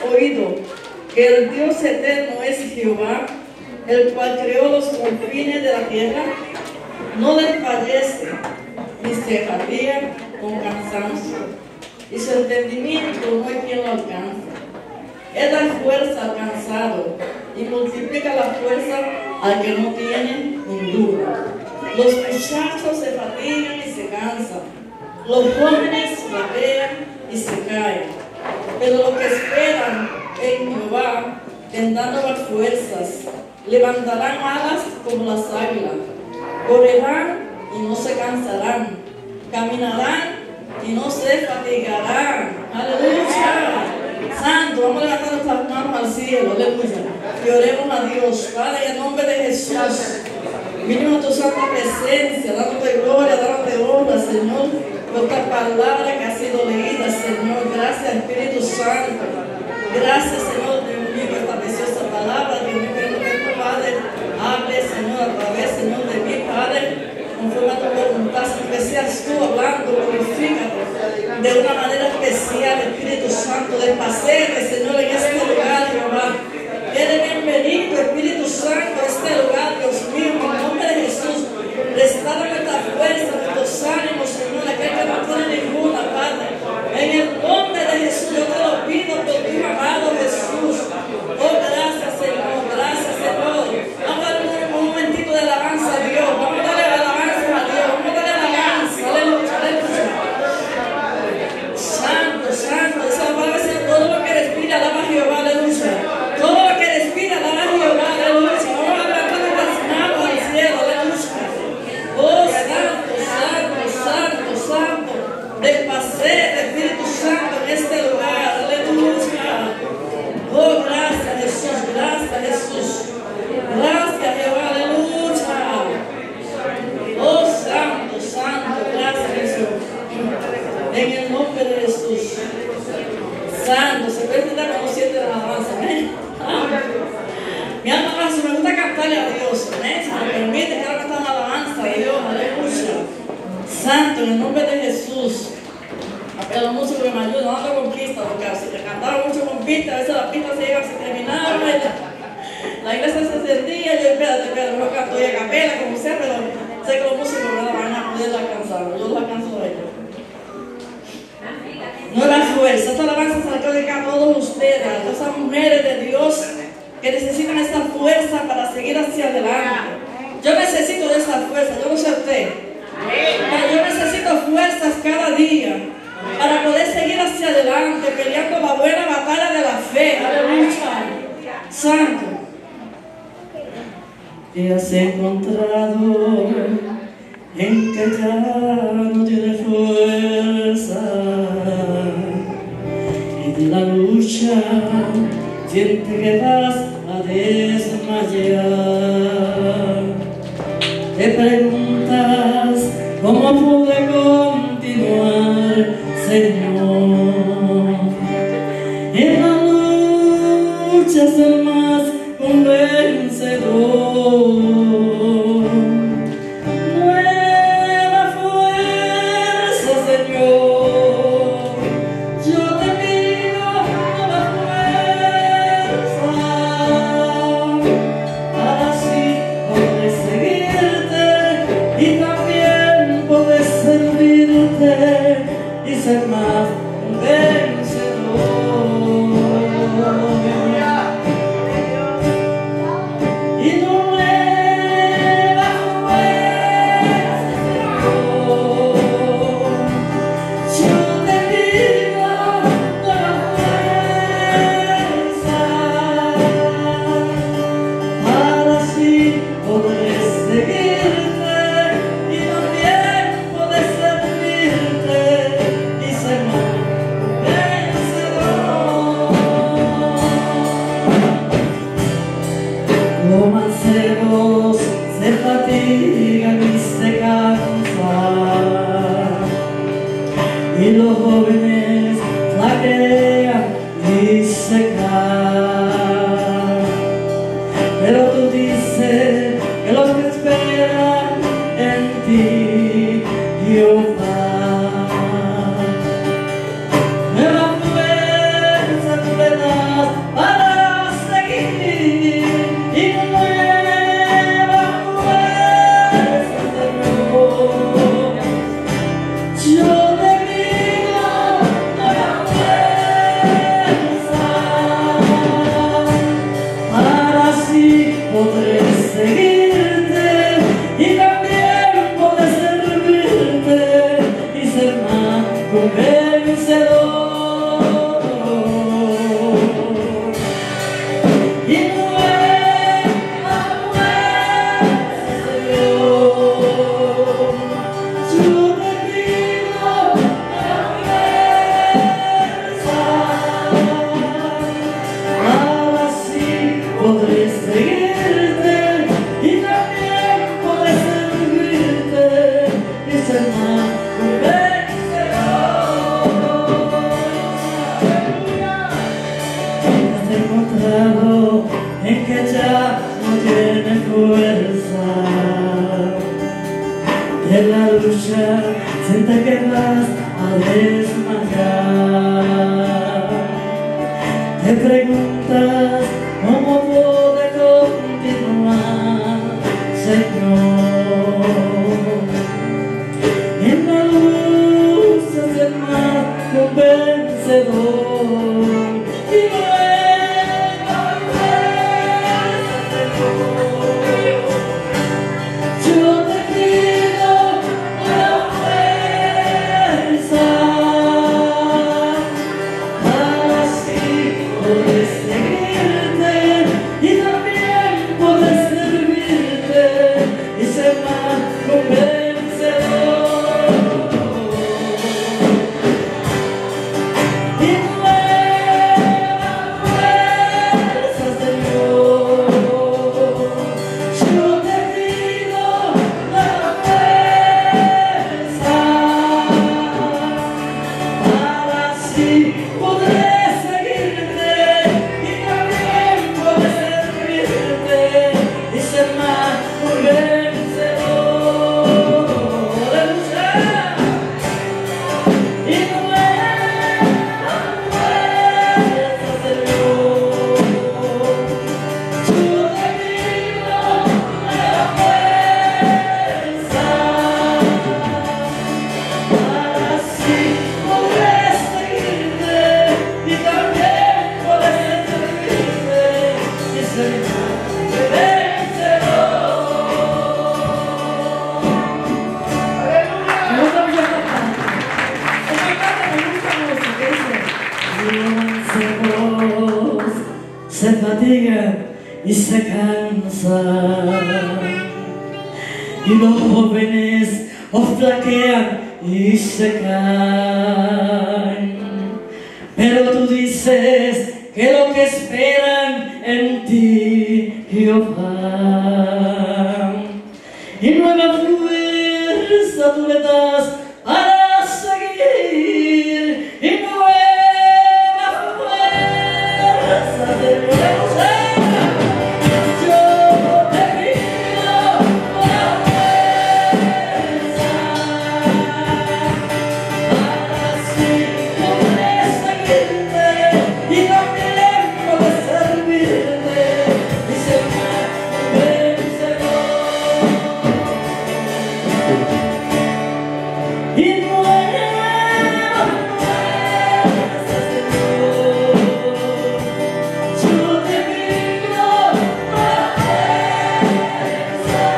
oído que el Dios eterno es Jehová, el cual creó los confines de la tierra? No desfallece, ni se fatiga con cansancio, y su entendimiento no hay quien lo alcance. Él da fuerza al cansado y multiplica la fuerza al que no tiene ninguna. Los muchachos se fatigan y se cansan, los jóvenes batean y se caen, pero los que esperan en Jehová tendrán nuevas fuerzas, levantarán alas como las águilas, correrán y no se cansarán, caminarán y no se fatigarán. ¡Aleluya! Santo, vamos a levantar nuestras manos al cielo, aleluya, y oremos a Dios. Padre, en el nombre de Jesús, vinimos a tu santa presencia, dándote gloria, dándote honra, Señor, por esta palabra que ha sido leída, Señor. Gracias, Espíritu Santo. Gracias, Señor, Dios mío, por esta preciosa palabra. Dios mío, queremos que tu Padre hable, Señor, a través, Señor, de mí, Padre, conforme a tu voluntad, Señor, que seas tú hablando, glorifícate de una manera especial, Espíritu Santo, despacete, Señor, en este lugar, Jehová. Eres bienvenido, Espíritu Santo, a este lugar, Dios mío, en el nombre de Jesús. Restaura nuestra fuerza, nuestros ánimos, Señor, aquel que no tiene ninguna, Padre. En el nombre de Jesús, yo te lo pido por tu amado Jesús. Oh, gracias, Señor, gracias, Señor. Vamos a darle un momentito de alabanza a Dios. Vamos a darle alabanza a Dios. Vamos a darle alabanza. Aleluya, aleluya. Santo, santo, esa palabra es todo lo que respira, alaba a Jehová, aleluya. Todo lo que respira, alaba a Jehová, aleluya. Vamos a levantar nuestras manos al cielo, aleluya. Oh, santo, santo, santo, santo. Despacete, Espíritu Santo, en este lugar, aleluya. Oh, gracias, Jesús, gracias, Jesús. Gracias, Jehová, aleluya. Oh, santo, santo, gracias, Jesús. En el nombre de Jesús. Santo, se puede estar como siete de alabanza, ¿eh? Mi alma abrazo, me gusta cantarle a Dios, ¿eh? Si me permite, quiero cantar una alabanza a Dios, aleluya. Santo, en el nombre de Jesús. A los músicos que me ayudan, no ando con pista, porque si cantaba mucho con pista, a veces las pistas se terminaban, la iglesia se encendía, yo espérate, no canto y a capela, como sea, pero sé que los músicos me van a poder alcanzar, yo los alcanzo a ellos. Nueva fuerza, esta alabanza se la quiero dedicar a todos ustedes, a todas esas mujeres de Dios que necesitan esa fuerza para seguir hacia adelante. Yo necesito de esa fuerza, yo no sé usted, pero yo necesito fuerzas cada día para poder seguir hacia adelante, peleando la buena batalla de la fe. Aleluya. Santo. Te has encontrado en que ya no tiene fuerza y de la lucha siente que vas a desmayar. Te preguntas cómo pude continuar, Señor. En la lucha es el más un vencedor. Nueva fuerza, Señor. Yo te pido nueva fuerza para así poder seguirte y también poder servirte y ser más un vencedor. encontrado en que ya no tiene fuerza de la lucha, siente que vas a desmayar. Te preguntas cómo puede continuar, Señor. En la luz es el más vencedor. Y nueva fuerza, Señor. Yo te pido la fuerza para así poder seguirte y también poder servirte y ser más convencedor. Y nueva fuerza, Señor. Yo te pido la fuerza para así poder seguirte y también poder servirte y ser más convencedor. Aleluya. Y nueva fuerza, Señor. Yo te pido la fuerza para así poder seguirte y también poder servirte y ser más vencedor. Me gusta mucho esta parte. Esta parte me gusta mucho, que dice: los ancianos se fatigan y se cansan, y los jóvenes flaquean y se caen. Pero tú dices que lo que esperan en ti, Jehová, y nueva fuerza tú le das para seguir, y nueva fuerza de lucha. Yo te pido la fuerza para así poder seguirte y también poder servirte y ser más vencedor. Y nueva fuerza, Señor. Yo te pido la fuerza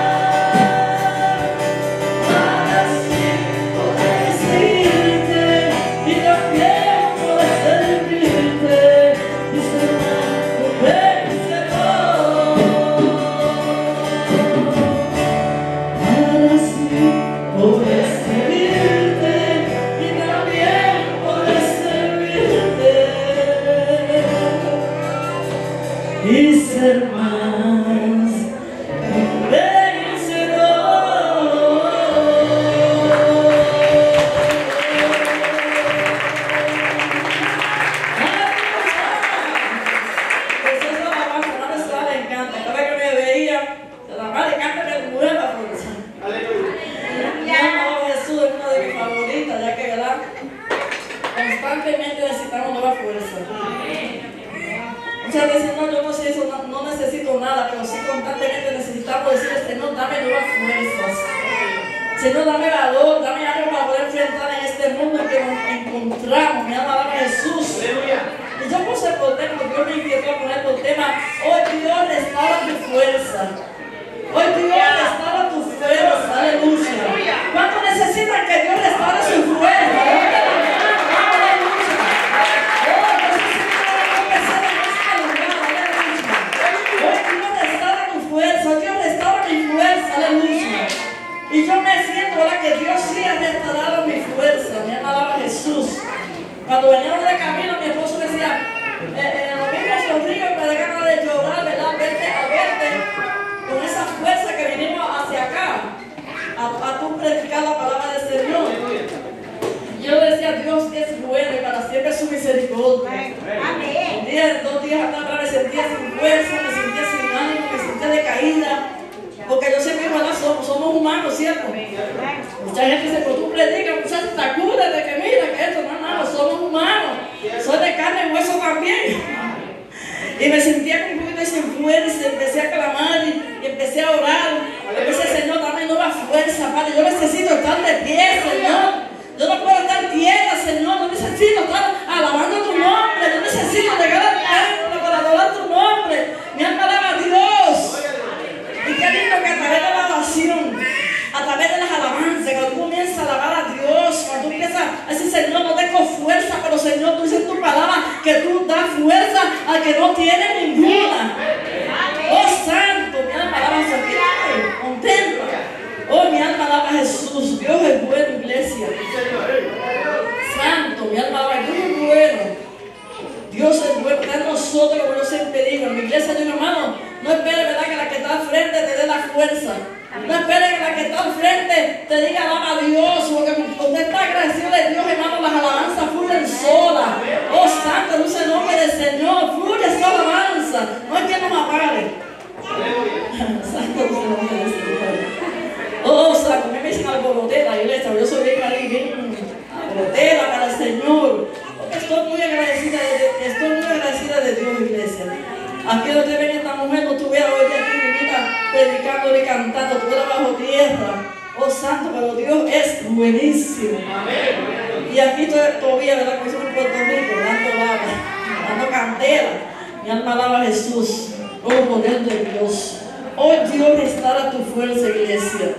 para así poder seguirte y también poder servirte y ser más vencedor. Para así poder seguirte y también poder servirte y ser más vencedor. Pues esa alabanza, no me sale, le encanta. Cada vez que me veía, la madre canta de nueva fuerza. Mi amado Jesús es una de mis favoritas, ya que ¿verdad? Constantemente necesitamos nueva fuerza. Muchas veces no, yo no sé eso, no necesito nada, pero sí constantemente necesitamos decir: Señor, dame nuevas fuerzas. Señor, dame valor, dame algo para poder enfrentar en este mundo en que nos encontramos. Mi amado Jesús. Y yo puse por tema, porque Dios me inquietó a poner por tema: hoy Dios restaura tu fuerza. Hoy Dios restaura tu fuerza. Aleluya. ¿Cuántos necesitan que Dios restaure su fuerza? Y yo me siento ahora que Dios sí ha restaurado mi fuerza, mi amado Jesús. Cuando veníamos de camino 2 días atrás me sentía sin fuerza, me sentía sin ánimo, me sentía decaída. Porque yo sé que igual somos humanos, ¿cierto? Mucha gente dice, pues tú predicas, muchachos, sacúdete, que mira, que esto, no, somos humanos. Soy de carne y hueso también. Y me sentía con un poquito sin fuerza, empecé a clamar y empecé a orar. Empecé, Señor, dame nueva fuerza, Padre. Yo necesito estar de pie, Señor. Yo no puedo estar quieta, Señor. Yo necesito estar alabando tu nombre. Yo necesito llegar al templo para adorar tu nombre. Mi alma alaba a Dios. Y qué lindo que a través de la oración, a través de las alabanzas, cuando tú comienzas a alabar a Dios, cuando tú empiezas a decir, Señor, no tengo fuerza, pero Señor, tú dices en tu palabra que tú das fuerza al que no tiene ninguna. Oh, santo, mi alma alaba a Jesús. Contempla. Oh, mi alma alaba a Jesús. Dios es bueno, iglesia. Santo, mi alma alaba a Dios. Es bueno. Dios es bueno. Está en nosotros, como yo siempre digo. En mi iglesia de un hermano, no espere, ¿verdad?, que la que está al frente te dé la fuerza. No espere que la que está al frente te diga alaba a Dios, porque usted está agradecido de Dios, hermano. Las alabanzas fluyen solas. Oh, santo, dulce nombre del Señor. Fluye esa alabanza. No hay quien nos apare. Santo, dulce nombre del Señor. Oh, santo, me dicen alborotera, iglesia. Yo soy bien alborotera para el Señor. Estoy muy agradecida de Dios, iglesia. Aquí donde ven esta mujer, no estuviera hoy aquí predicando ni cantando, estuviera bajo tierra. Oh, santo, pero Dios es buenísimo. Y aquí todavía, ¿verdad? Como hicimos en Puerto Rico, dando candela. Mi alma alaba a Jesús. Oh, poder de Dios. Oh, Dios restaura tu fuerza, iglesia.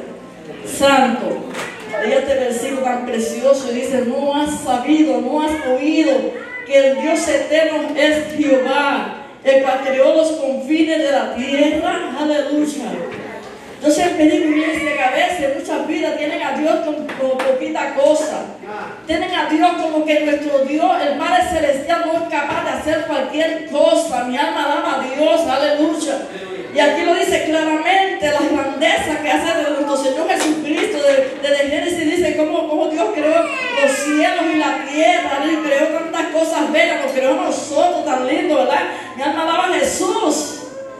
Santo. Leí este versículo tan precioso y dice, no has sabido, no has oído que el Dios eterno es Jehová, el cual creó los confines de la tierra. Aleluya. Yo siempre digo, iglesia, que a veces muchas vidas tienen a Dios como poquita cosa. Tienen a Dios como que nuestro Dios, el Padre Celestial, no es capaz de hacer cualquier cosa. Mi alma alaba a Dios. Aleluya. Y aquí lo dice claramente, las grandezas que hace de nuestro Señor Jesucristo, desde Génesis dice cómo Dios creó los cielos y la tierra, y creó tantas cosas bellas, nos creó a nosotros tan lindo, ¿verdad? Mi alma alaba a Jesús.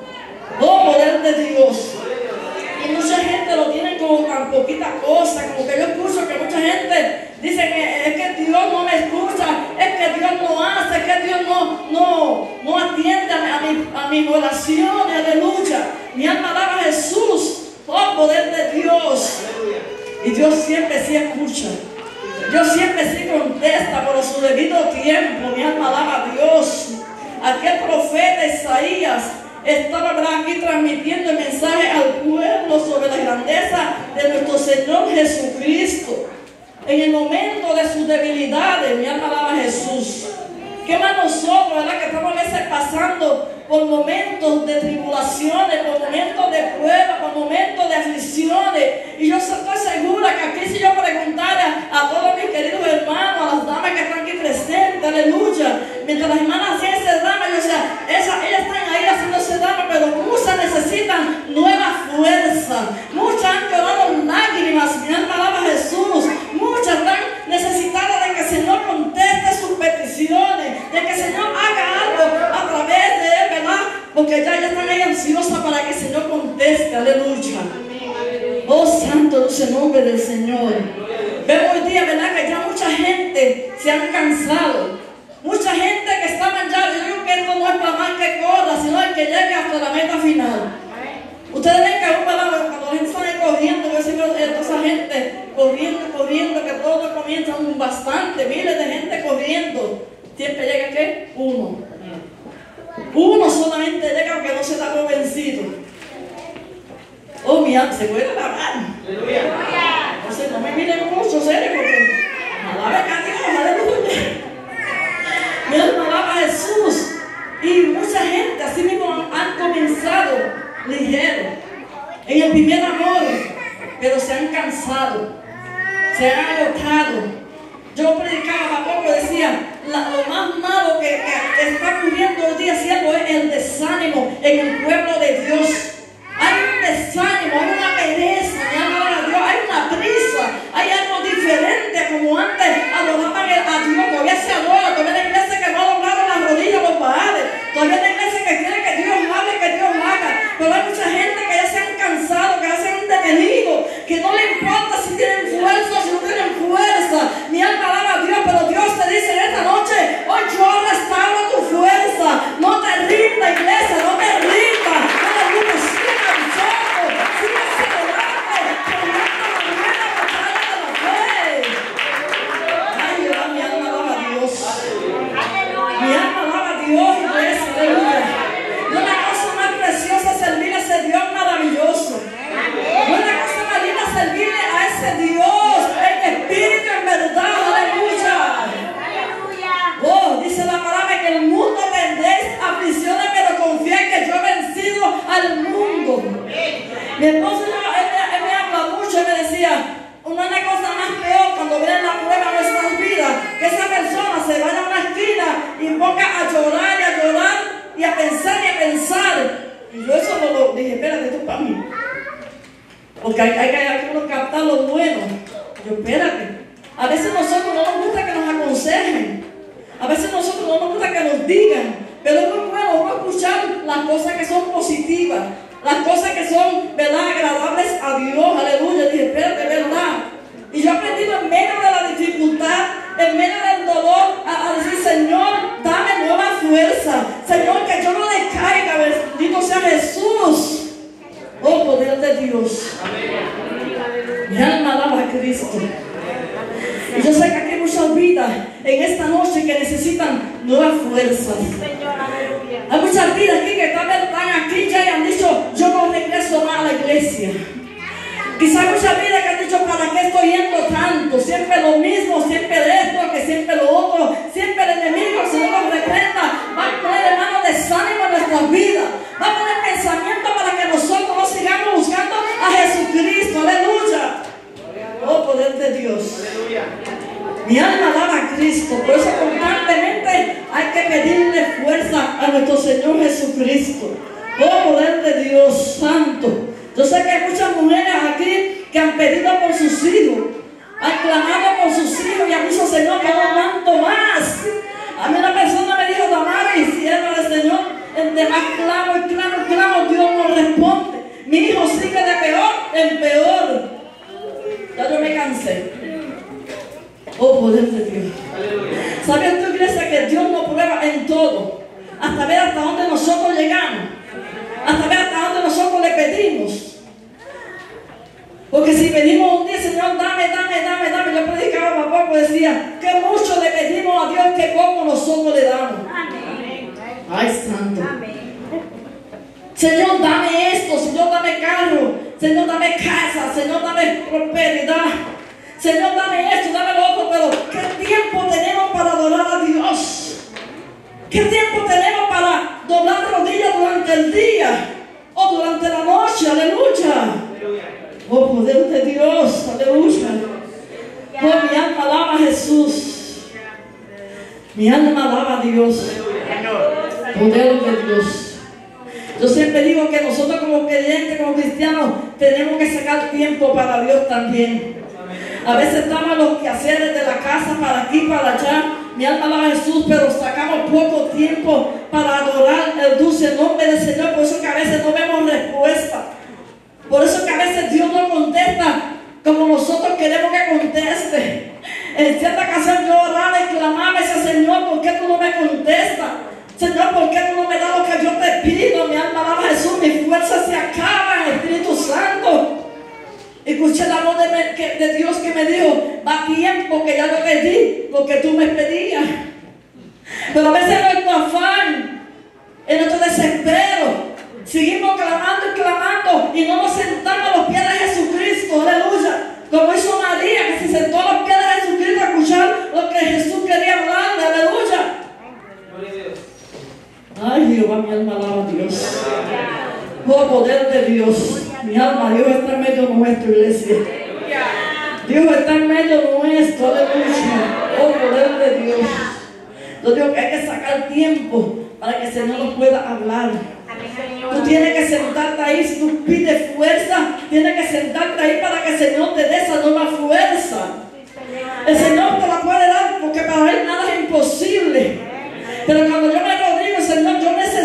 Oh, poder de Dios. Y mucha gente lo tiene como tan poquita cosa, como que yo escucho que mucha gente dice que es que Dios no me escucha, es que Dios no hace, es que Dios no atiende a mis oraciones. Aleluya. Mi alma alaba a Jesús. Oh, poder de Dios. Y Dios siempre sí escucha. Dios siempre sí contesta por su debido tiempo. Mi alma alaba a Dios. Aquel profeta Isaías estaba aquí transmitiendo el mensaje al pueblo sobre la grandeza de nuestro Señor Jesucristo. En el momento de sus debilidades, mi alma alaba a Jesús. ¿Qué más nosotros, verdad, que estamos a veces pasando por momentos de tribulaciones, por momentos de pruebas, por momentos de aflicciones? Y yo estoy segura que aquí, si yo preguntara a todos mis queridos hermanos, a las damas que están aquí presentes, aleluya, mientras las hermanas hacían ese drama, yo decía, ellas están ahí haciendo ese drama, pero muchas necesitan nueva fuerza, muchas han llorado lágrimas. Mi alma alaba a Jesús. Muchas están necesitadas de que el Señor conteste sus peticiones, de que el Señor haga algo a través de Él, ¿verdad? Porque ya están ahí ansiosas para que el Señor conteste. Aleluya. Oh, santo dulce nombre del Señor. Vemos hoy día, ¿verdad?, que ya mucha gente se han cansado. Mucha gente que estaban ya, yo digo que esto no es para más que corra, sino el que llegue hasta la meta final. Ustedes ven que aún, ¿verdad?, cuando la gente sale corriendo, yo sigo toda esa gente corriendo, que todo comienza bastante, miles de gente corriendo. Siempre llega, ¿qué? Uno solamente llega porque no se da por vencido. Oh, mi alma, se puede alabar. Entonces no me miren mucho, serio, porque alaben a Dios, aleluya. Mi alma alaba a Jesús. Y mucha gente así mismo han comenzado ligero, en el primer amor, pero se han cansado, se han agotado. Yo predicaba poco, decía, lo más malo que está ocurriendo hoy día, cielo, es el desánimo en el pueblo de Dios. Hay un desánimo, hay una pereza, mi alma a Dios, hay una prisa, hay algo diferente, como antes adoraban a Dios, todavía se adora, todavía la iglesia que no ha doblado las rodillas los padres, Todavía hay iglesia que quiere que Dios hable, que Dios haga. Pero hay mucha gente que ya se han cansado, que ya se han detenido, que no le importa si tienen fuerza o si no tienen fuerza. Mi alma alaba a Dios, pero Dios te dice en esta noche, hoy yo restauro tu fuerza. No te rindas, iglesia, no te rindas. No te rindas, sigue luchando, sigue celebrando, poniendo la buena batalla de la fe. Ay, Jehová, mi alma alaba a Dios. Mi alma alaba a Dios, iglesia, aleluya. No es la cosa más preciosa servir a ese Dios maravilloso. No es la cosa más linda servirle a ese Dios en espíritu, en verdad, aleluya. Oh, dice la palabra que el mundo tendréis aflicciones, pero confía que yo he vencido al mundo. Mi esposo, él me habla mucho y me decía, una cosa más peor cuando viene la prueba en nuestras vidas, que esa persona se vaya a una esquina y ponga a llorar y a llorar y a pensar y a pensar. Y yo eso no lo dije, espérate, esto es para mí. Porque hay que captar lo bueno. Yo, espérate. A veces nosotros no nos gusta que nos aconsejen. A veces nosotros no nos gusta que nos digan. Pero es muy bueno uno escuchar las cosas que son positivas. Las cosas que son, ¿verdad?, agradables a Dios. Aleluya. Dije, espérate, ¿verdad? Y yo he aprendido en medio de la dificultad, en medio del dolor, a decir, Señor, dame nueva fuerza. Señor, que yo no decaiga. Bendito sea Jesús. Oh, poder de Dios. Mi alma alaba a Cristo. Y yo sé que aquí hay muchas vidas en esta noche que necesitan nuevas fuerzas. Hay muchas vidas aquí que están aquí ya y han dicho, yo no regreso más a la iglesia. Quizá hay muchas vidas que han dicho, ¿para qué estoy yendo tanto? Siempre lo mismo, siempre esto, que siempre lo otro. Siempre el enemigo, si no nos reprenda, va a poner hermano desánimo en nuestras vidas. Va a poner pensamiento para que nosotros no sigamos buscando a Jesucristo. Aleluya. Oh, poder de Dios. Mi alma alaba a Cristo. Por eso constantemente hay que pedirle fuerza a nuestro Señor Jesucristo. Oh, poder de Dios santo. Yo sé que hay muchas mujeres aquí que han pedido por sus hijos, han clamado por sus hijos y han dicho, Señor, que no aguanto más. A mí una persona me dijo, Damaris, sierva del Señor, entre más clamo y clamo y clamo, Dios no responde. Mi hijo sigue de peor en peor. Ya yo me cansé. Oh, poder de Dios. ¿Sabes tú, iglesia, que Dios nos prueba en todo? Hasta ver hasta dónde nosotros llegamos. Hasta ver hasta dónde nosotros le pedimos. Porque si pedimos un día, Señor, dame. Yo predicaba papá, pues decía, que mucho le pedimos a Dios, que poco nosotros le damos. Amén. Ay, santo. Amén. Señor, dame esto. Señor, dame carro. Señor, dame casa. Señor, dame prosperidad. Señor, dame esto, dame lo otro. Pero ¿qué tiempo tenemos para adorar a Dios? ¿Qué tiempo tenemos para doblar rodillas durante el día o durante la noche? Aleluya. Oh, poder de Dios. Aleluya. Oh, mi alma alaba a Jesús. Mi alma alaba a Dios. Poder de Dios. Yo siempre digo que nosotros como creyentes, como cristianos, tenemos que sacar tiempo para Dios también. A veces estamos en los quehaceres de la casa, para aquí, para allá. Mi alma alaba a Jesús, pero sacamos poco tiempo para adorar el dulce nombre del Señor. Por eso que a veces no vemos respuesta. Por eso que a veces Dios no contesta como nosotros queremos que conteste. En cierta ocasión yo oraba y clamaba y decía, Señor, ¿por qué tú no me contestas? Señor, ¿por qué tú no me das lo que yo te pido? Mi alma alaba a Jesús, mi fuerza se acaba, Espíritu Santo. Escuché la voz de Dios que me dijo, va tiempo que ya lo pedí, lo que tú me pedías. Pero a veces en nuestro afán, en nuestro desespero, seguimos clamando y clamando y no nos sentamos a los pies de Jesucristo. Aleluya. Como hizo María, que se sentó a los pies de Jesucristo a escuchar lo que Jesús quería hablarle. Aleluya. Ay, Jehová, mi alma alaba a Dios. Oh, poder de Dios. Mi alma, Dios está en medio nuestro, iglesia. Dios está en medio nuestro, aleluya. Oh, poder de Dios. Yo digo que hay que sacar tiempo para que el Señor nos pueda hablar. Tú tienes que sentarte ahí. Si tú pides fuerza, tienes que sentarte ahí para que el Señor te dé esa nueva fuerza. El Señor te la puede dar porque para Él nada es imposible. Pero cuando yo me lo digo, Señor, yo necesito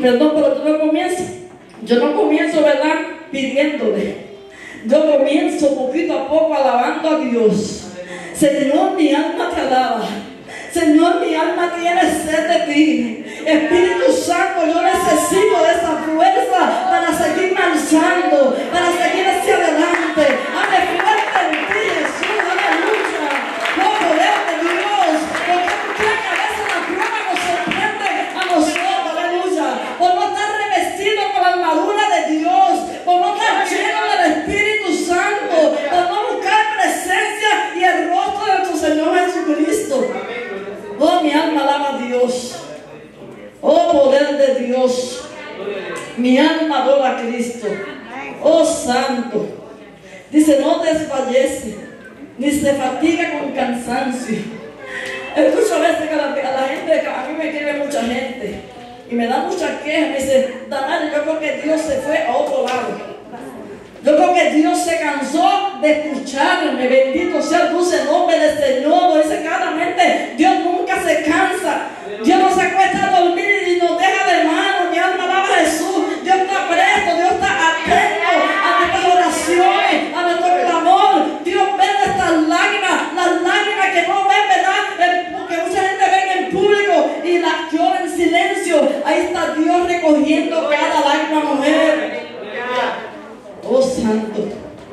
perdón, pero yo no comienzo, ¿verdad?, pidiéndole. Yo comienzo poquito a poco alabando a Dios. Señor, mi alma te alaba. Señor, mi alma tiene sed de ti. Espíritu Santo, yo necesito de esa fuerza para seguir marchando, para seguir hacia adelante. Dame fuerte en ti, Jesús, aleluya. Oh, poder de Dios, porque muchas veces la prueba nos sorprende a nosotros, aleluya, por no estar revestido con la armadura de Dios, por no estar lleno del Espíritu Santo, por no buscar presencia y el rostro de nuestro Señor Jesucristo. Oh, mi alma alaba a Dios. Oh, poder de Dios. Mi alma adora a Cristo. Oh, santo. Dice, no desfallece, ni se fatiga con cansancio. Escucho a veces que a la gente, a mí me escribe mucha gente y me da muchas quejas. Me dice, Damaris, yo creo que Dios se fue a otro lado. Yo creo que Dios se cansó de escucharme. Bendito sea el dulce nombre del Señor. Lo dice claramente. Dios nunca se cansa. Dios no se acuesta a dormir y nos deja de mano. Mi alma alaba a Jesús. Dios está presto. Dios está atento a nuestras oraciones, a nuestro clamor. Dios ve nuestras lágrimas. Las lágrimas que no ven, ¿verdad? Porque mucha gente ve en público y las llora en silencio. Ahí está Dios recogiendo cada lágrima, mujer. Oh, santo.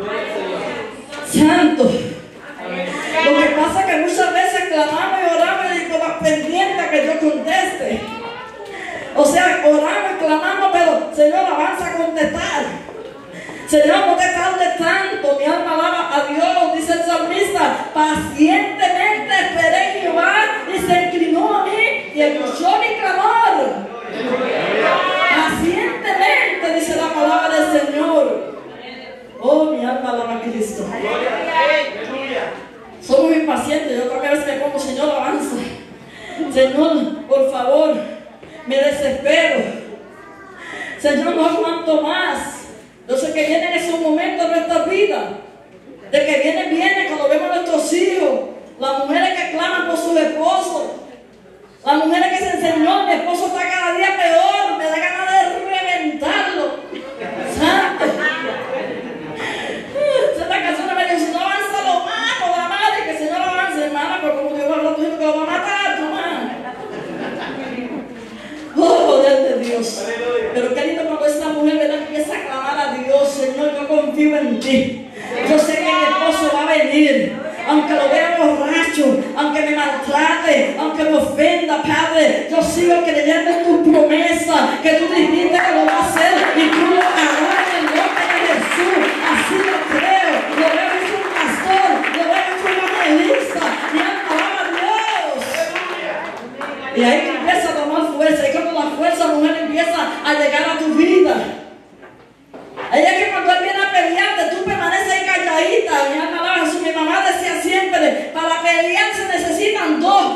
Santo. Lo que pasa es que muchas veces clamamos y oramos y con la pendiente que Dios conteste. O sea, oramos y clamamos, pero Señor, avanza a contestar. Señor, no te tardes tanto. Mi alma alaba a Dios, dice el salmista. Pacientemente esperé en Jehová y se inclinó a mí y escuchó mi clamor. Pacientemente, dice la palabra del Señor. Oh, mi alma alaba a Cristo. Somos impacientes. Yo también a veces me pongo, Señor, avanza. Señor, por favor, me desespero. Señor, no aguanto más. Yo sé que vienen esos momentos de nuestra vida, de que vienen cuando vemos a nuestros hijos, las mujeres que claman por sus esposos, las mujeres que dicen, Señor, mi esposo está cada día peor, me da ganas de reventarlo. Santo. Esta canción me dice, no avanza lo mato, la madre, que el Señor avance, hermana, pero como Dios va a hablar a tu hijo que lo va a matar, tu hermana. Oh, poder de Dios. Pero qué lindo cuando esta mujer, ¿verdad?, empieza a clamar a Dios. Señor, yo confío en ti. Yo sé que mi esposo va a venir. Aunque lo vea borracho, aunque me maltrate, aunque me ofenda, Padre, yo sigo creyendo en tu promesa, que tú dijiste que lo va a hacer y tú lo harás en el nombre de Jesús. Así lo creo. Lo veo en un pastor, lo veo en un evangelista. Y alaba a Dios. Y ahí empieza a tomar fuerza. Y cuando la fuerza, mujer, empieza a llegar a tu vida. Ahí es que cuando Él viene a pelearte, tú permaneces ahí calladita. Mi alma alaba a Jesús. Mi mamá decía siempre, para pelear se necesitan dos.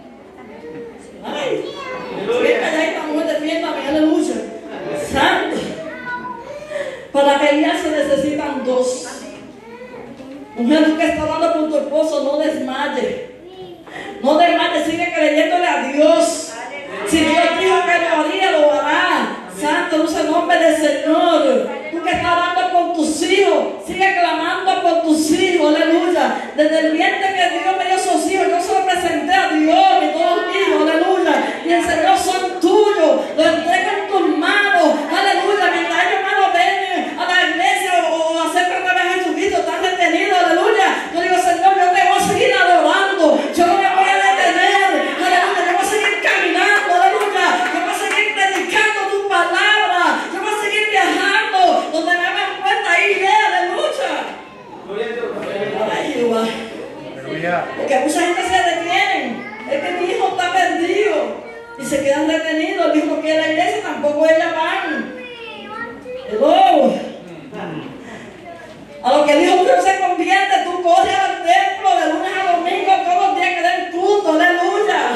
Ay, bien calladita, mujer, defiéndame, aleluya. Santo. Para pelear se necesitan dos. Mujer, tú que estás hablando con tu esposo, no desmayes. No desmayes, sigue creyéndole a Dios. Si Dios dijo que lo haría, lo hará. Santo, usa el nombre del Señor. Tú que estás hablando por tus hijos, sigue clamando por tus hijos, aleluya. Desde el vientre que Dios me dio esos hijos, yo se lo presenté a Dios, mis dos hijos, aleluya. Y el Señor son tuyos, los entrego en tus manos, aleluya. Mientras ellos, hermanos, ven a la iglesia o acercan a ver a Jesucristo, están retenidos, aleluya. Yo digo, Señor, yo te voy a seguir adorando, yo no me voy a detener, aleluya. Yo voy a seguir caminando, aleluya. Yo voy a seguir predicando tu palabra, yo voy a seguir viajando, donde me hagan cuenta, ahí iré, aleluya. Ay, Jehová. Porque mucha gente se detiene. Es que mi hijo está perdido y se quedan retenidos. Dijo que la iglesia tampoco ellas van. Hello. A lo que dijo Dios se convierte, tú corres al templo de lunes a domingo todos los días que den culto, aleluya.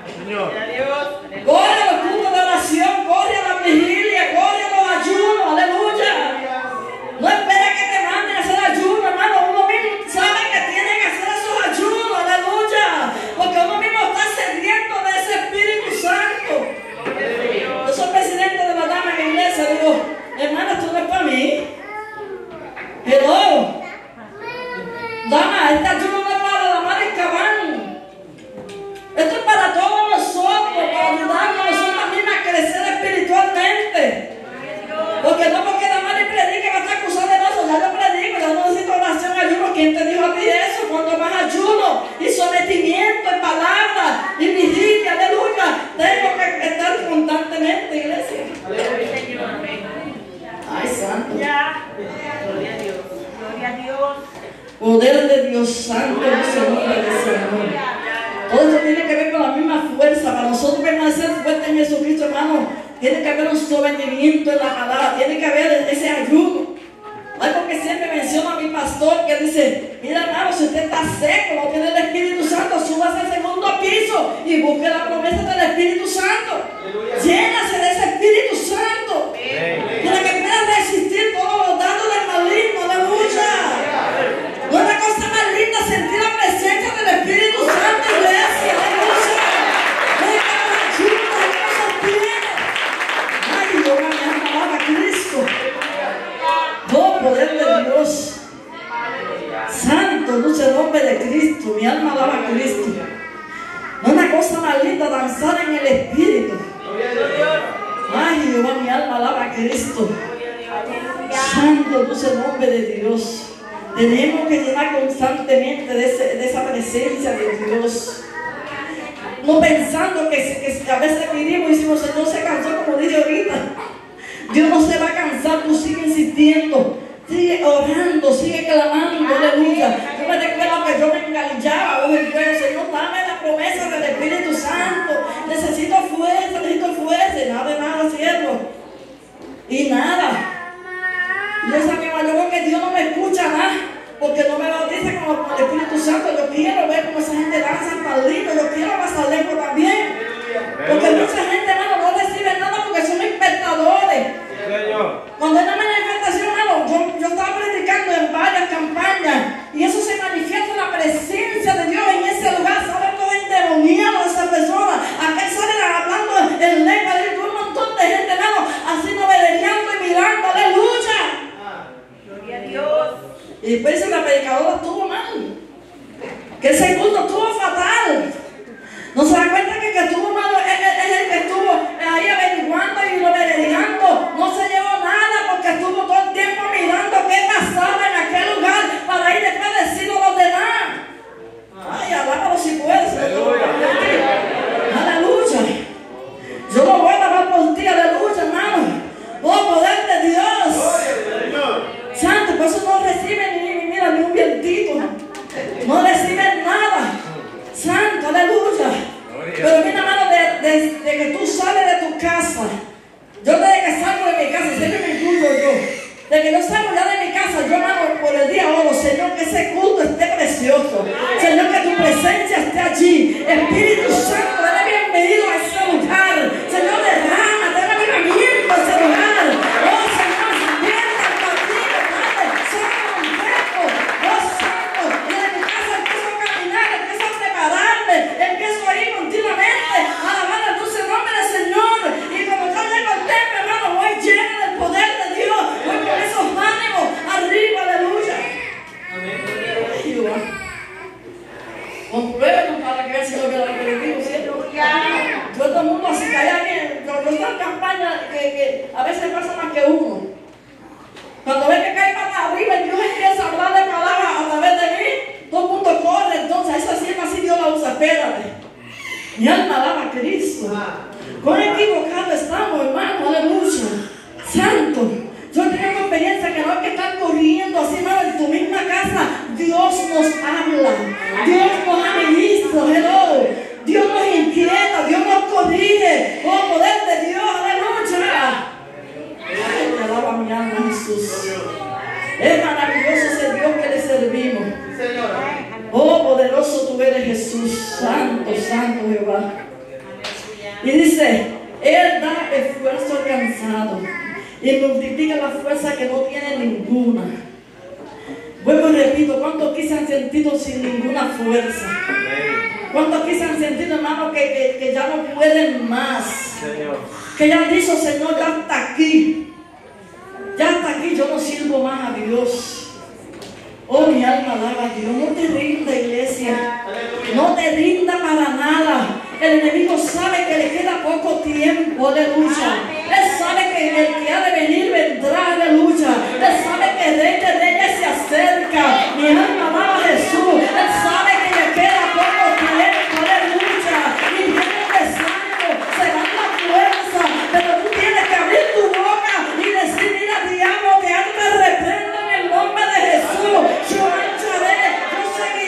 Corre a los cultos de oración, corre a la vigilia, corre a los ayunos, aleluya. No espera que te manden a hacer ayuno, hermano. Uno mismo sabe que tiene que hacer esos ayunos, aleluya. Porque uno mismo está sediento de ese Espíritu Santo. Yo soy presidente Dios santo, no se nombre del Señor. Todo esto tiene que ver con la misma fuerza. Para nosotros permanecer fuertes en Jesucristo, hermano, tiene que haber un sometimiento en la palabra, tiene que haber ese ayuno. Algo que siempre menciona a mi pastor, que dice: mira, hermano, si usted está seco, no tiene el Espíritu Santo, súbase al segundo piso y busque la promesa del Espíritu Santo. Llénase de ese Espíritu Santo para que pueda resistir todos los dardos del maligno. Aleluya. No es la cosa más linda sentir la presencia del Espíritu Santo, iglesia. Aleluya. No es que nos ayuda, que nos sostiene. Ay, Dios mío, alaba a Cristo. Oh, poder de Dios. Santo, dulce nombre de Cristo. Mi alma alaba a Cristo. No es una cosa más linda danzar en el Espíritu. Ay, Jehová, mi alma alaba a Cristo. Santo, dulce nombre de Dios. Tenemos que llenar constantemente de esa presencia de Dios. No pensando que a veces vivimos y decimos: Señor se cansó, como dije ahorita. Dios no se va a cansar, tú sigue insistiendo, sigue orando, sigue clamando, aleluya. Yo me recuerdo que yo me enganchaba bajo el cuello: Señor, dame la promesa del Espíritu Santo, necesito fuerza, nada, siervo. Y nada. Y yo sabía, yo creo que Dios no me escucha nada, porque no me bautiza con el Espíritu Santo. Yo quiero ver cómo esa gente danza al lindo, yo quiero pasar lengua también. Porque mucha gente, hermano, no recibe nada porque son espectadores. Cuando hay una manifestación, hermano, yo estaba predicando en varias campañas y eso se manifiesta la presencia de Dios en ese lugar. ¿Saben todo endemoniado de esa persona? Acá salen hablando en lengua de un montón de gente, hermano, así novederiando y mirando. ¡Aleluya! Gloria a Dios. Y después la predicadora estuvo mal, que ese culto estuvo fatal. ¿No se da cuenta que estuvo malo es el que estuvo ahí averiguando y novederiando? No se llevó nada porque estuvo todo el tiempo mirando qué pasaba en aquel lugar para ir después a decirlo a los demás. Ay, alábalo si puedes. Aleluya. Yo no voy a alabar por ti, aleluya, hermano. Oh, poder de Dios. Santo, por eso no reciben ni un vientito. No reciben nada. Santo, aleluya. Pero mira, hermano, desde que tú sales de tu casa, yo desde que salgo de mi casa, siempre me incluyo yo, de que yo salgo ya de mi casa, yo, hermano, por el día oro, Señor, que ese culto esté precioso, Señor, que tu presencia esté allí. Espíritu Santo, eres bienvenido a ese lugar. Señor, derrama, ten avivamiento a ese lugar. Oh, Señor, despierta el partido, Padre, saca un cuerpo. Oh, Santo, y de mi casa empiezo a caminar, empiezo a prepararme, empiezo a ir continuamente a alabar el dulce nombre del Señor. Y cuando yo llego al templo, hermano, voy lleno del poder de Dios, voy con esos ánimos arriba, aleluya. Ayuda. Comprueben para que vean si lo que les digo, ¿cierto? Yo todo el mundo así que hay alguien, cuando está en campaña, que a veces pasa más que uno. Cuando ve que cae para arriba y Dios empieza a hablar de palabras a través de mí, todo el mundo corre. Entonces esa sierva así Dios la usa. Espérate, mi alma alaba a Cristo. Cuán equivocado estamos, hermano, aleluya. Santo, yo tengo experiencia que no hay que estar corriendo así, hermano, en tu misma casa. Dios nos habla, Dios nos administra, hello. Dios nos inquieta, Dios nos corrige. Oh, poder de Dios, aleluya. Ay, te alaba mi alma, Jesús. Es maravilloso ese Dios que le servimos. Oh, poderoso tú eres, Jesús. Santo, santo Jehová. Y dice: Él da esfuerzo al cansado y multiplica la fuerza que no tiene ninguna. Vuelvo y repito: ¿cuántos aquí se han sentido sin ninguna fuerza? ¿Cuántos aquí se han sentido, hermano, que ya no pueden más? Que ya han dicho: Señor, ya hasta aquí. Ya hasta aquí, yo no sirvo más a Dios. Oh, mi alma alaba a Dios. No te rinda, iglesia. No te rinda para nada. El enemigo sabe que le queda poco tiempo, aleluya. Él sabe que el que ha de venir vendrá, aleluya. Él sabe que el rey de reyes se acerca. Mi alma alaba a Jesús. Él sabe que le queda poco tiempo, aleluya. Y viene el desánimo, se va la fuerza. Pero tú tienes que abrir tu boca y decir: mira, diablo, que algo te reprenda en el nombre de Jesús. Yo marcharé. Yo sé que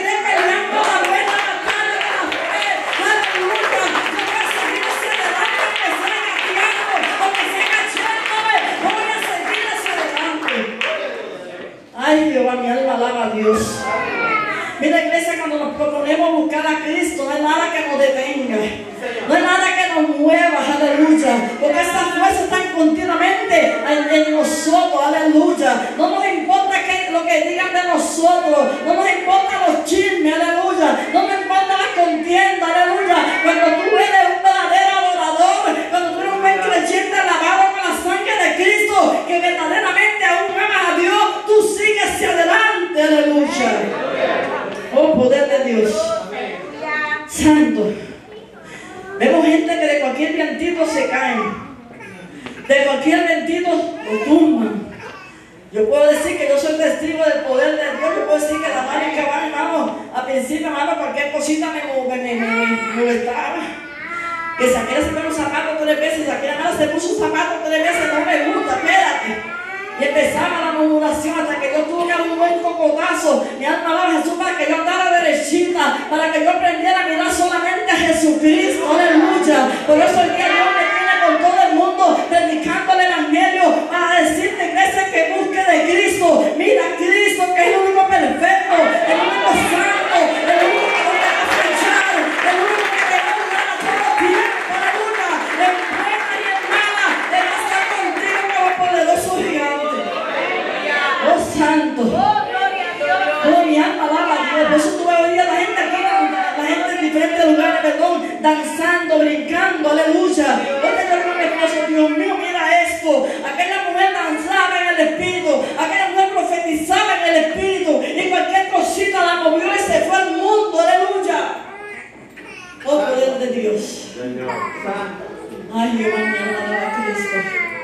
Dios. Mira, iglesia, cuando nos proponemos buscar a Cristo, no hay nada que nos detenga. No hay nada que nos mueva, aleluya. Porque estas fuerzas están continuamente en nosotros, aleluya. No nos importa lo que digan de nosotros. No nos importa los chismes, aleluya. No nos importa la contienda, aleluya. Cuando tú eres un verdadero adorador, cuando tú eres un buen creyente lavado con la sangre de Cristo, que verdaderamente aún amas a Dios, tú sigues hacia adelante, aleluya. Oh, poder de Dios. Santo. Vemos gente que de cualquier vientito se caen. De cualquier vientito lo tumban. Yo puedo decir que yo soy testigo del poder de Dios. Yo puedo decir que la mano que va, hermano, a principio, hermano, cualquier cosita me molestaba. Que se quiere sacar un zapato 3 veces, se quiere se puso un zapato 3 veces, no me gusta, espérate. Y empezaba la murmuración hasta que yo tuve un buen cocotazo. Mi alma alaba a Jesús para que yo andara derechita, para que yo aprendiera a mirar solamente a Jesucristo, aleluya. Por eso el día de hoy me tiene con todo el mundo predicando el evangelio para decirte, iglesia, que busque de Cristo. Mira a Cristo, que es el único perfecto, el único santo, el único que te va a fechar, el único que te va a durar a todo tiempo, aleluya. En buena y en mala, te va a estar contigo como poderoso gigante. Oh, santo. Oh, mi alma alaba a Dios. Por eso tú vas a oír a la gente aquí, la gente en diferentes lugares, perdón, danzando, brincando, aleluya. ¿Dónde yo con mi esposo? Dios mío, mira esto. Aquella mujer danzaba en el Espíritu, aquella mujer profetizaba en el Espíritu, y cualquier cosita la movió y se fue al mundo, aleluya. Oh, poder de Dios. Ay, Jehová, mi alma alaba a Cristo.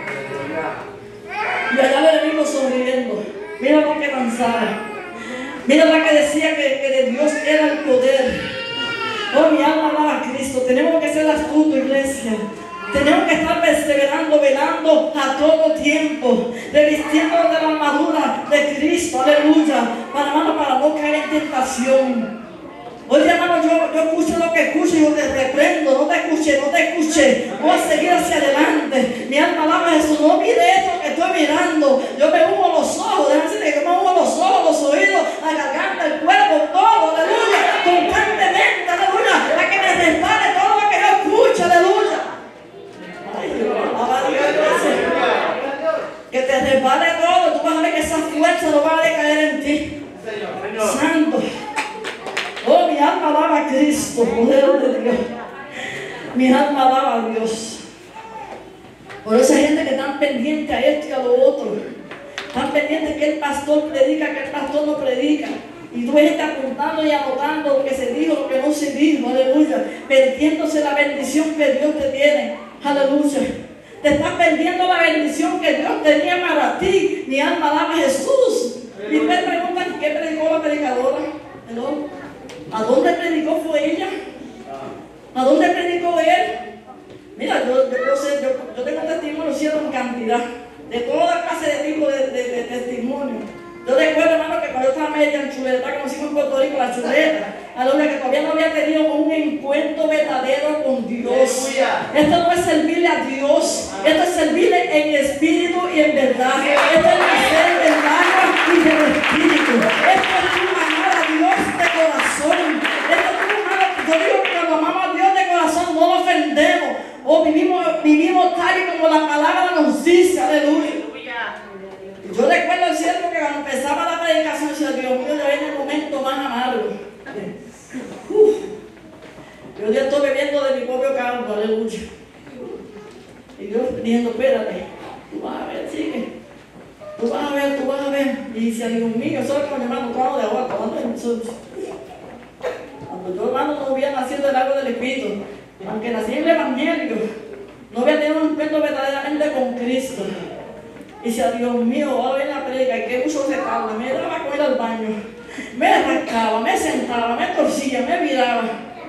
Y allá le venimos sonriendo. Mira la que danzaba. Mira la que decía que de Dios era el poder. Oh, mi alma alaba a Cristo. Tenemos que ser astutos, iglesia. Tenemos que estar perseverando, velando a todo tiempo, revistiéndonos de la armadura de Cristo, aleluya, para no caer en tentación. Oye, hermano, yo escucho lo que escucho y yo te reprendo. No te escuché. Voy a seguir hacia adelante. Mi alma alaba a Jesús. No mire esto que estoy mirando. Yo me humo los ojos. Déjame decirte que yo me humo los ojos, los oídos, la garganta, el cuerpo, todo, aleluya. Constantemente, aleluya. Para que me resbale todo lo que yo escucho, aleluya. Ay, Dios, alaba a Dios, gracias. Que te resbale todo. Tú vas a ver que esa fuerza no va a decaer en ti. Santo. Oh, mi alma alaba a Cristo, poder de Dios. Mi alma alaba a Dios. Por esa gente que están pendiente a esto y a lo otro. Están pendientes que el pastor predica, que el pastor no predica. Y tú ves apuntando y anotando lo que se dijo, lo que no se dijo, aleluya. Perdiéndose la bendición que Dios te tiene, aleluya. Te estás perdiendo la bendición que Dios tenía para ti. Mi alma alaba a Jesús. Y me preguntan, ¿qué predicó la predicadora? ¿Perdón? ¿A dónde predicó fue ella? ¿A dónde predicó él? Mira, yo tengo testimonio cierto en cantidad, de toda clase de tipo de testimonio. Yo recuerdo, hermano, que cuando yo estaba media en chuleta, como decimos en Puerto Rico, la chuleta, alumna que todavía no había tenido un encuentro verdadero con Dios. Esto no es servirle a Dios, esto es servirle en espíritu y en verdad. Esto es nacer del agua y del espíritu. Esto es amar a Dios de corazón. Esto es yo digo que cuando amamos a Dios de corazón no lo ofendemos. O vivimos tal y como la palabra nos dice, aleluya. Yo recuerdo cierto que cuando empezaba la predicación, decía, Dios mío, yo en el momento más amargo. Yo ya estoy bebiendo de mi propio campo, aleluya. Y Dios diciendo, espérate, tú vas a ver, sigue. Tú vas a ver. Y decía, Dios mío, eso es como hermano, cuadro de agua, cuando yo, hermano, no había nacido del agua del Espíritu, aunque nací en el Evangelio, no había tenido un encuentro verdaderamente con Cristo. Y decía, Dios mío, ahora viene la predica, y que mucho se tarda, me daba con ir al baño, me arrancaba, me sentaba, me torcía, me viraba.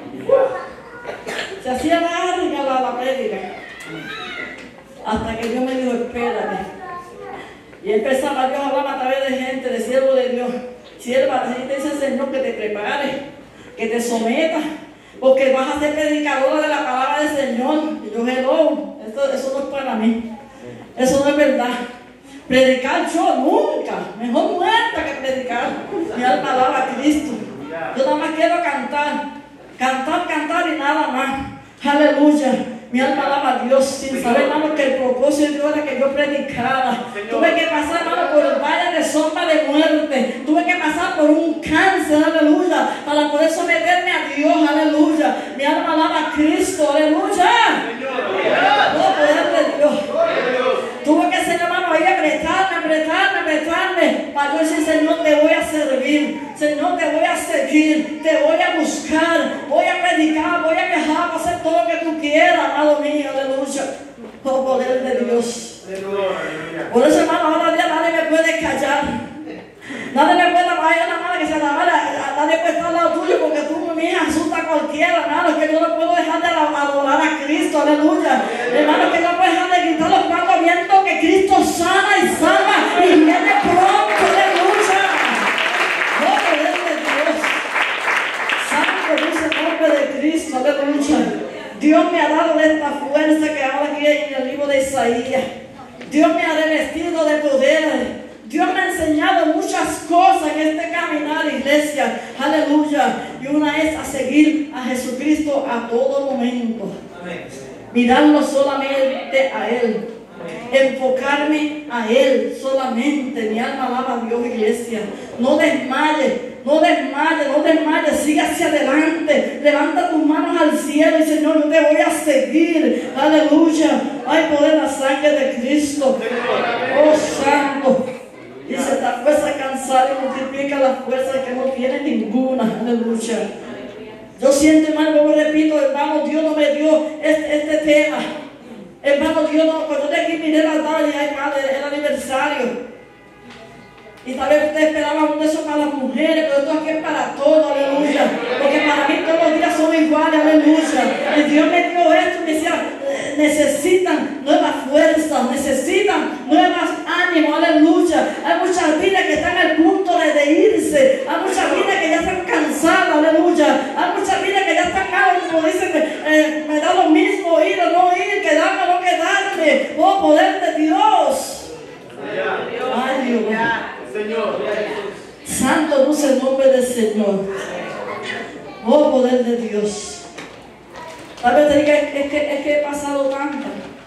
Se hacía larga la predica. Hasta que Dios me dijo, espérate. Y empezaba Dios a hablar a través de gente, de siervo de Dios. Sierva, así te dice el Señor que te prepares, que te sometas, porque vas a ser predicadora de la palabra del Señor. Y yo, hello, eso no es para mí. Eso no es verdad. Predicar yo nunca, mejor muerta que predicar. Mi alma alaba a Cristo. Yo nada más quiero cantar y nada más. Aleluya. Mi alma alaba a Dios sin saber, hermano, que el propósito de Dios era que yo predicara. Tuve que pasar, hermano, por el valle de sombra de muerte. Tuve que pasar por un cáncer, aleluya, para poder someterme a Dios, aleluya. Mi alma alaba a Cristo, aleluya. Oh, poder de Dios. Tuve que ser, hermano, ahí apretarme, para yo decir, Señor, te voy a servir, Señor, te voy a seguir, te voy a buscar, voy a predicar, voy a viajar, voy a hacer todo lo que tú quieras, amado mío, aleluya. Oh, poder de Dios. Por eso, hermano, ahora día nadie me puede callar. Nadie me puede vaya una mano que se la vaya, nadie puede estar al lado tuyo porque tú me asustas a cualquiera, hermano, que yo no puedo dejar de adorar a Cristo, aleluya. Hermano, que no puedo dejar de gritar los cuatro vientos que Cristo sana y salva y viene pronto, aleluya. Oh, poder de Dios. Santo dulce nombre de Cristo, aleluya. Dios me ha dado esta fuerza que habla aquí en el libro de Isaías. Dios me ha revestido de poder. Dios me ha enseñado muchas cosas en este caminar, iglesia. Aleluya. Y una es a seguir a Jesucristo a todo momento. Amén. Mirarlo solamente a Él. Enfocarme a Él solamente. Mi alma alaba a Dios, iglesia. No desmaye. No desmayes, sigue hacia adelante, levanta tus manos al cielo y Señor, yo te voy a seguir, aleluya. Hay poder en la sangre de Cristo, oh santo. Dice, esta fuerza cansada y multiplica la fuerza que no tiene ninguna, aleluya. Yo siento, hermano, como repito, hermano, Dios no me dio este tema. Hermano, Dios no, cuando yo aquí miré la tarde, ay padre, el aniversario. Y tal vez ustedes esperaban uno de esos para las mujeres, pero esto aquí es para todos, aleluya. Porque para mí todos los días son iguales, aleluya. Y Dios me dio esto y me decía, necesitan nuevas fuerzas, necesitan nuevos ánimos, aleluya. Hay muchas vidas que están al punto de irse, hay muchas vidas que ya están cansadas, aleluya. Hay muchas vidas que ya están, como dicen, me da lo mismo ir o no ir, quedarme o no quedarme. Oh, poder de Dios. Ay, Dios. Señor. Santo dulce el nombre del Señor. Oh, poder de Dios. Tal vez te diga, es que he pasado tanto.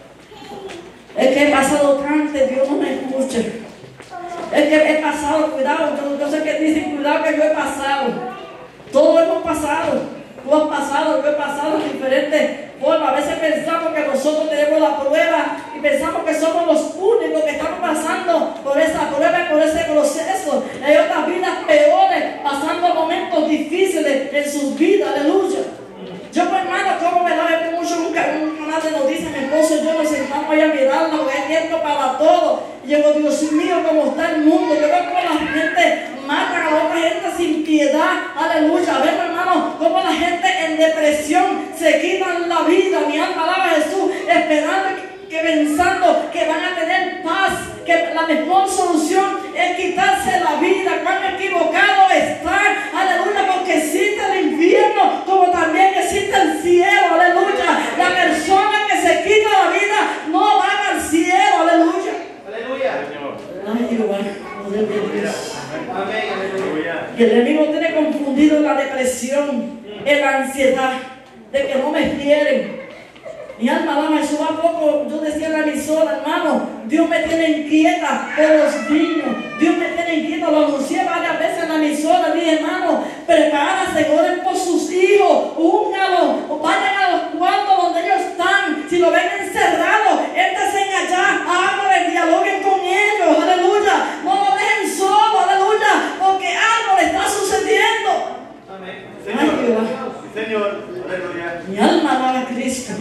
Es que he pasado tanto, Dios no me escucha. Es que he pasado, cuidado, yo sé que dicen, cuidado que yo he pasado. Todos hemos pasado. Tú has pasado, yo he pasado en diferentes formas. A veces pensamos que nosotros tenemos la prueba y pensamos que somos los únicos que estamos pasando por esa prueba y por ese proceso. Hay otras vidas peores, pasando momentos difíciles en sus vidas, aleluya. Yo, pues, hermano, como me da mucho un canal de noticias, mi esposo y yo nos sentamos ahí a mirarlo, porque hay tiempo para todo. Y yo digo, Dios mío, cómo está el mundo. Yo veo cómo la gente mata a otra gente sin piedad, aleluya. Vemos, hermano, cómo la gente en depresión se quitan la vida. Mi alma alaba a Jesús, esperando que pensando que van a tener paz, que la mejor solución es quitarse la vida. Cuán equivocado están, aleluya, porque existe el infierno como también existe el cielo, aleluya. La persona que se quita la vida no va al cielo, aleluya. Aleluya. Ay, Jehová, poder de Dios. Amén, aleluya. Y el enemigo tiene confundido en la depresión, en la ansiedad, de que no me quieren. Mi alma alaba a Jesús. A poco yo decía en la emisora, hermano, Dios me tiene inquieta por los niños. Dios me tiene inquieta. Lo anuncié varias veces en la emisora. Dije, hermano, prepárense, oren por sus hijos. Úngalos, vayan a los cuartos donde ellos están. Si lo ven encerrado, éntense allá, hablen, dialoguen con ellos. Aleluya. No lo dejen solo, aleluya, porque algo le está sucediendo. Amén. Señor, aleluya. Mi alma alaba a Cristo.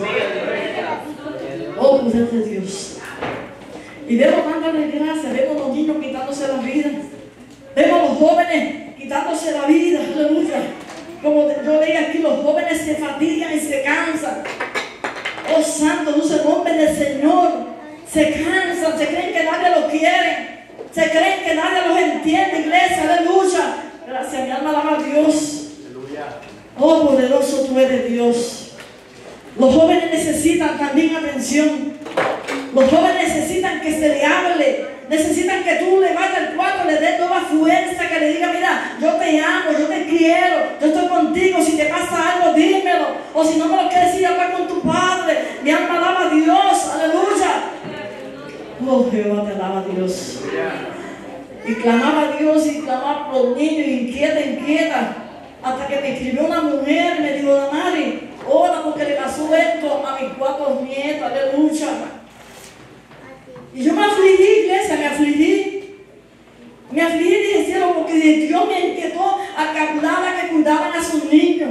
Oh, poder de Dios. Y vemos dándole gracias, vemos los niños quitándose la vida, vemos los jóvenes quitándose la vida, aleluya. Como yo leí aquí, los jóvenes se fatigan y se cansan. Oh, santo, dulce nombre del Señor. Se cansan, se creen que nadie los quiere, se creen que nadie los entiende, iglesia, aleluya. Gracias, mi alma alaba a Dios. Oh, poderoso tú eres Dios. Los jóvenes necesitan también atención. Los jóvenes necesitan que se le hable, necesitan que tú le vayas al cuarto, le des nueva fuerza, que le diga, mira, yo te amo, yo te quiero, yo estoy contigo, si te pasa algo, dímelo, o si no me lo quieres ir a hablar con tu padre. Mi alma alaba a Dios, aleluya. Oh, Jehová, te alaba a Dios. Y clamaba a Dios y clamaba por los niños, inquieta, hasta que me escribió una mujer, me dijo, Damari, ora porque le pasó esto a mis 4 nietos, aleluya. Y yo me afligí, iglesia, me afligí y dije, cielo, porque Dios me inquietó a que hablara, que cuidaban a sus niños.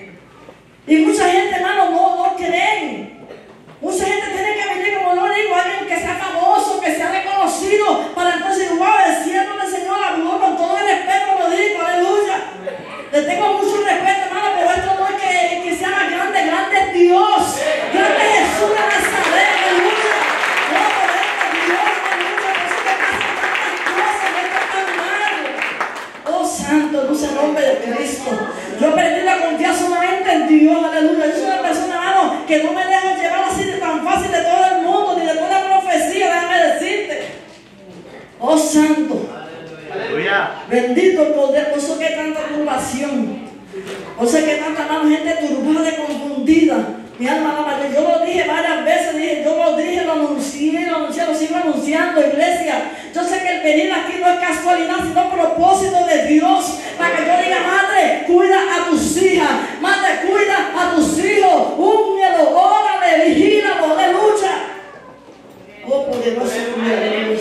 Y mucha gente, hermano, no creen. Mucha gente tiene que venir, como yo digo, alguien que sea famoso, que sea reconocido, para entonces, wow, el cielo del Señor habló con todo el respeto, lo digo, aleluya. Le tengo mucho respeto, hermano, pero esto no es que sea más grande, grande es Dios. Grande es Jesús de Nazaret, aleluya. No, pero es Dios, aleluya, por eso que pasan tantas cosas, no está tan mal. Oh, santo, dulce nombre de Cristo. Yo aprendí a confiar solamente en Dios, aleluya. Yo soy una persona, hermano, que no me dejo llevar así de tan fácil de todo el mundo, ni de toda la profecía, déjame decirte. Oh, santo. Aleluya. Bendito el poder, por eso que hay tanta turbación. Por eso que hay tanta gente turbada y confundida. Mi alma alaba a Dios. Yo lo dije varias veces, yo lo dije, lo anuncié, lo sigo anunciando, iglesia. Yo sé que el venir aquí no es casualidad, sino propósito de Dios. Para que yo diga, madre, cuida a tus hijas, madre, cuida a tus hijos, úngelo, órale, vigílalo, aleluya. Oh, poderoso Dios.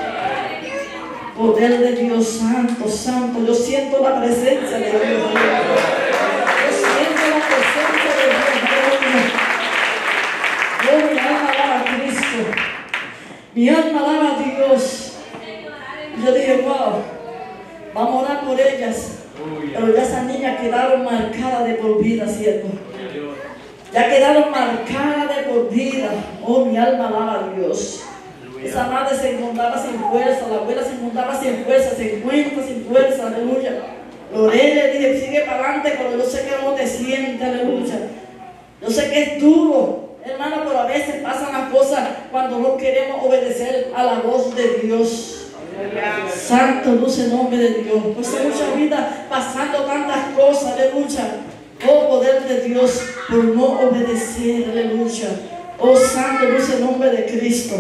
Poder de Dios, santo, santo. Yo siento la presencia de Dios. Yo siento la presencia de Dios. Oh, mi alma alaba a Cristo. Mi alma alaba a Dios. Yo dije, wow, vamos a orar por ellas. Pero ya esas niñas quedaron marcadas de por vida, ¿cierto? Ya quedaron marcadas de por vida. Oh, mi alma alaba a Dios. Esa madre se encontraba sin fuerza, la abuela se encontraba sin fuerza, se encuentra sin fuerza, aleluya. Lorena le dije, sigue para adelante, pero yo sé que no te sientes, aleluya. Yo sé que es duro, hermano, pero a veces pasan las cosas cuando no queremos obedecer a la voz de Dios. Santo, dulce nombre de Dios. Pues hay mucha vida pasando tantas cosas, aleluya. Oh, poder de Dios por no obedecer, aleluya. Oh, santo, dulce nombre de Cristo.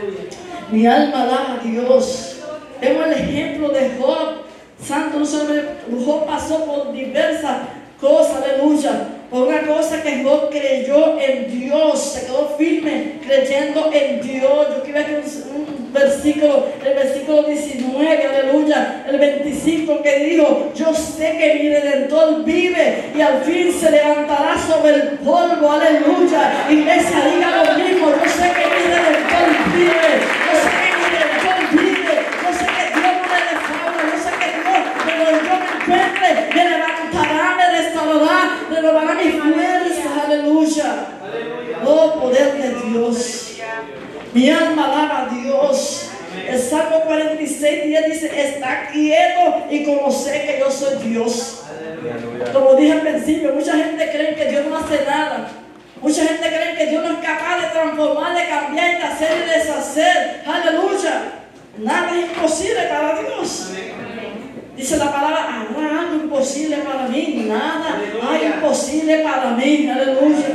Mi alma alaba a Dios. Vemos el ejemplo de Job. Santo, dulce nombre de Job pasó por diversas cosas, aleluya. Por una cosa que Job creyó en Dios, se quedó firme creyendo en Dios. Yo quiero ver un versículo, el versículo 19, aleluya, el 25 que dijo, yo sé que mi Redentor vive y al fin se levantará sobre el polvo, aleluya. Iglesia, diga lo mismo, yo sé que mi Redentor vive, yo sé que mi Redentor vive, yo sé que Dios no me defrauda, yo sé que Dios, cuando yo me encuentre, me levantará, me restaurará, renovará mi fuerza, aleluya. Oh, poder de Dios. Mi alma alaba a Dios. El Salmo 46, 10 dice, está quieto y conoce que yo soy Dios. Como dije al principio, mucha gente cree que Dios no hace nada. Mucha gente cree que Dios no es capaz de transformar, de cambiar, de hacer y deshacer. Aleluya. Nada es imposible para Dios. Dice la palabra, habrá algo imposible para mí. Nada hay imposible para mí. Aleluya.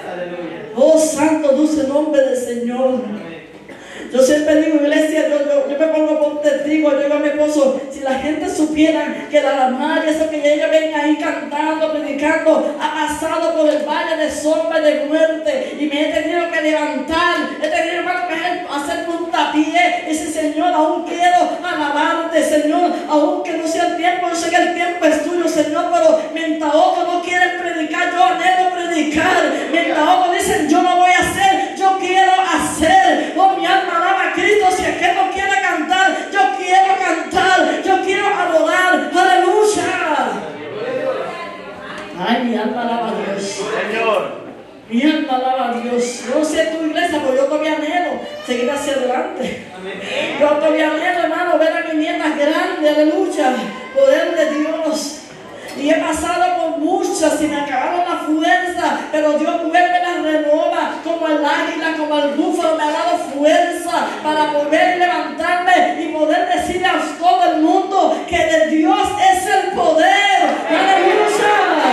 Oh, santo, dulce nombre del Señor. Yo siempre digo, iglesia, yo me pongo por testigo, yo digo a mi esposo, si la gente supiera que la Damari, eso que ella venga ahí cantando, predicando, ha pasado por el valle de sombra y de muerte, y me he tenido que levantar, he tenido que hacer puntapié, y dice, Señor, aún quiero alabarte, Señor, aunque no sea el tiempo, yo sé que el tiempo es tuyo, Señor, pero mientras otros no quieren predicar, yo anhelo predicar, mientras otros dicen, yo no voy a hacer, yo quiero hacer. Oh, mi alma alaba a Cristo. Si aquel no quiere cantar, yo quiero cantar, yo quiero adorar, aleluya. Ay, mi alma alaba a Dios, Señor. Mi alma alaba a Dios. Yo no sé tu iglesia, pero yo todavía anhelo seguir hacia adelante. Yo todavía anhelo, hermano, ver a mis nietas grandes, aleluya. Poder de Dios. Y he pasado por muchas y me acabaron la fuerza, pero Dios vuelve y las renova como el águila, como el búfalo, me ha dado fuerza. para poder levantarme y poder decirle a todo el mundo que de Dios es el poder. ¡Aleluya!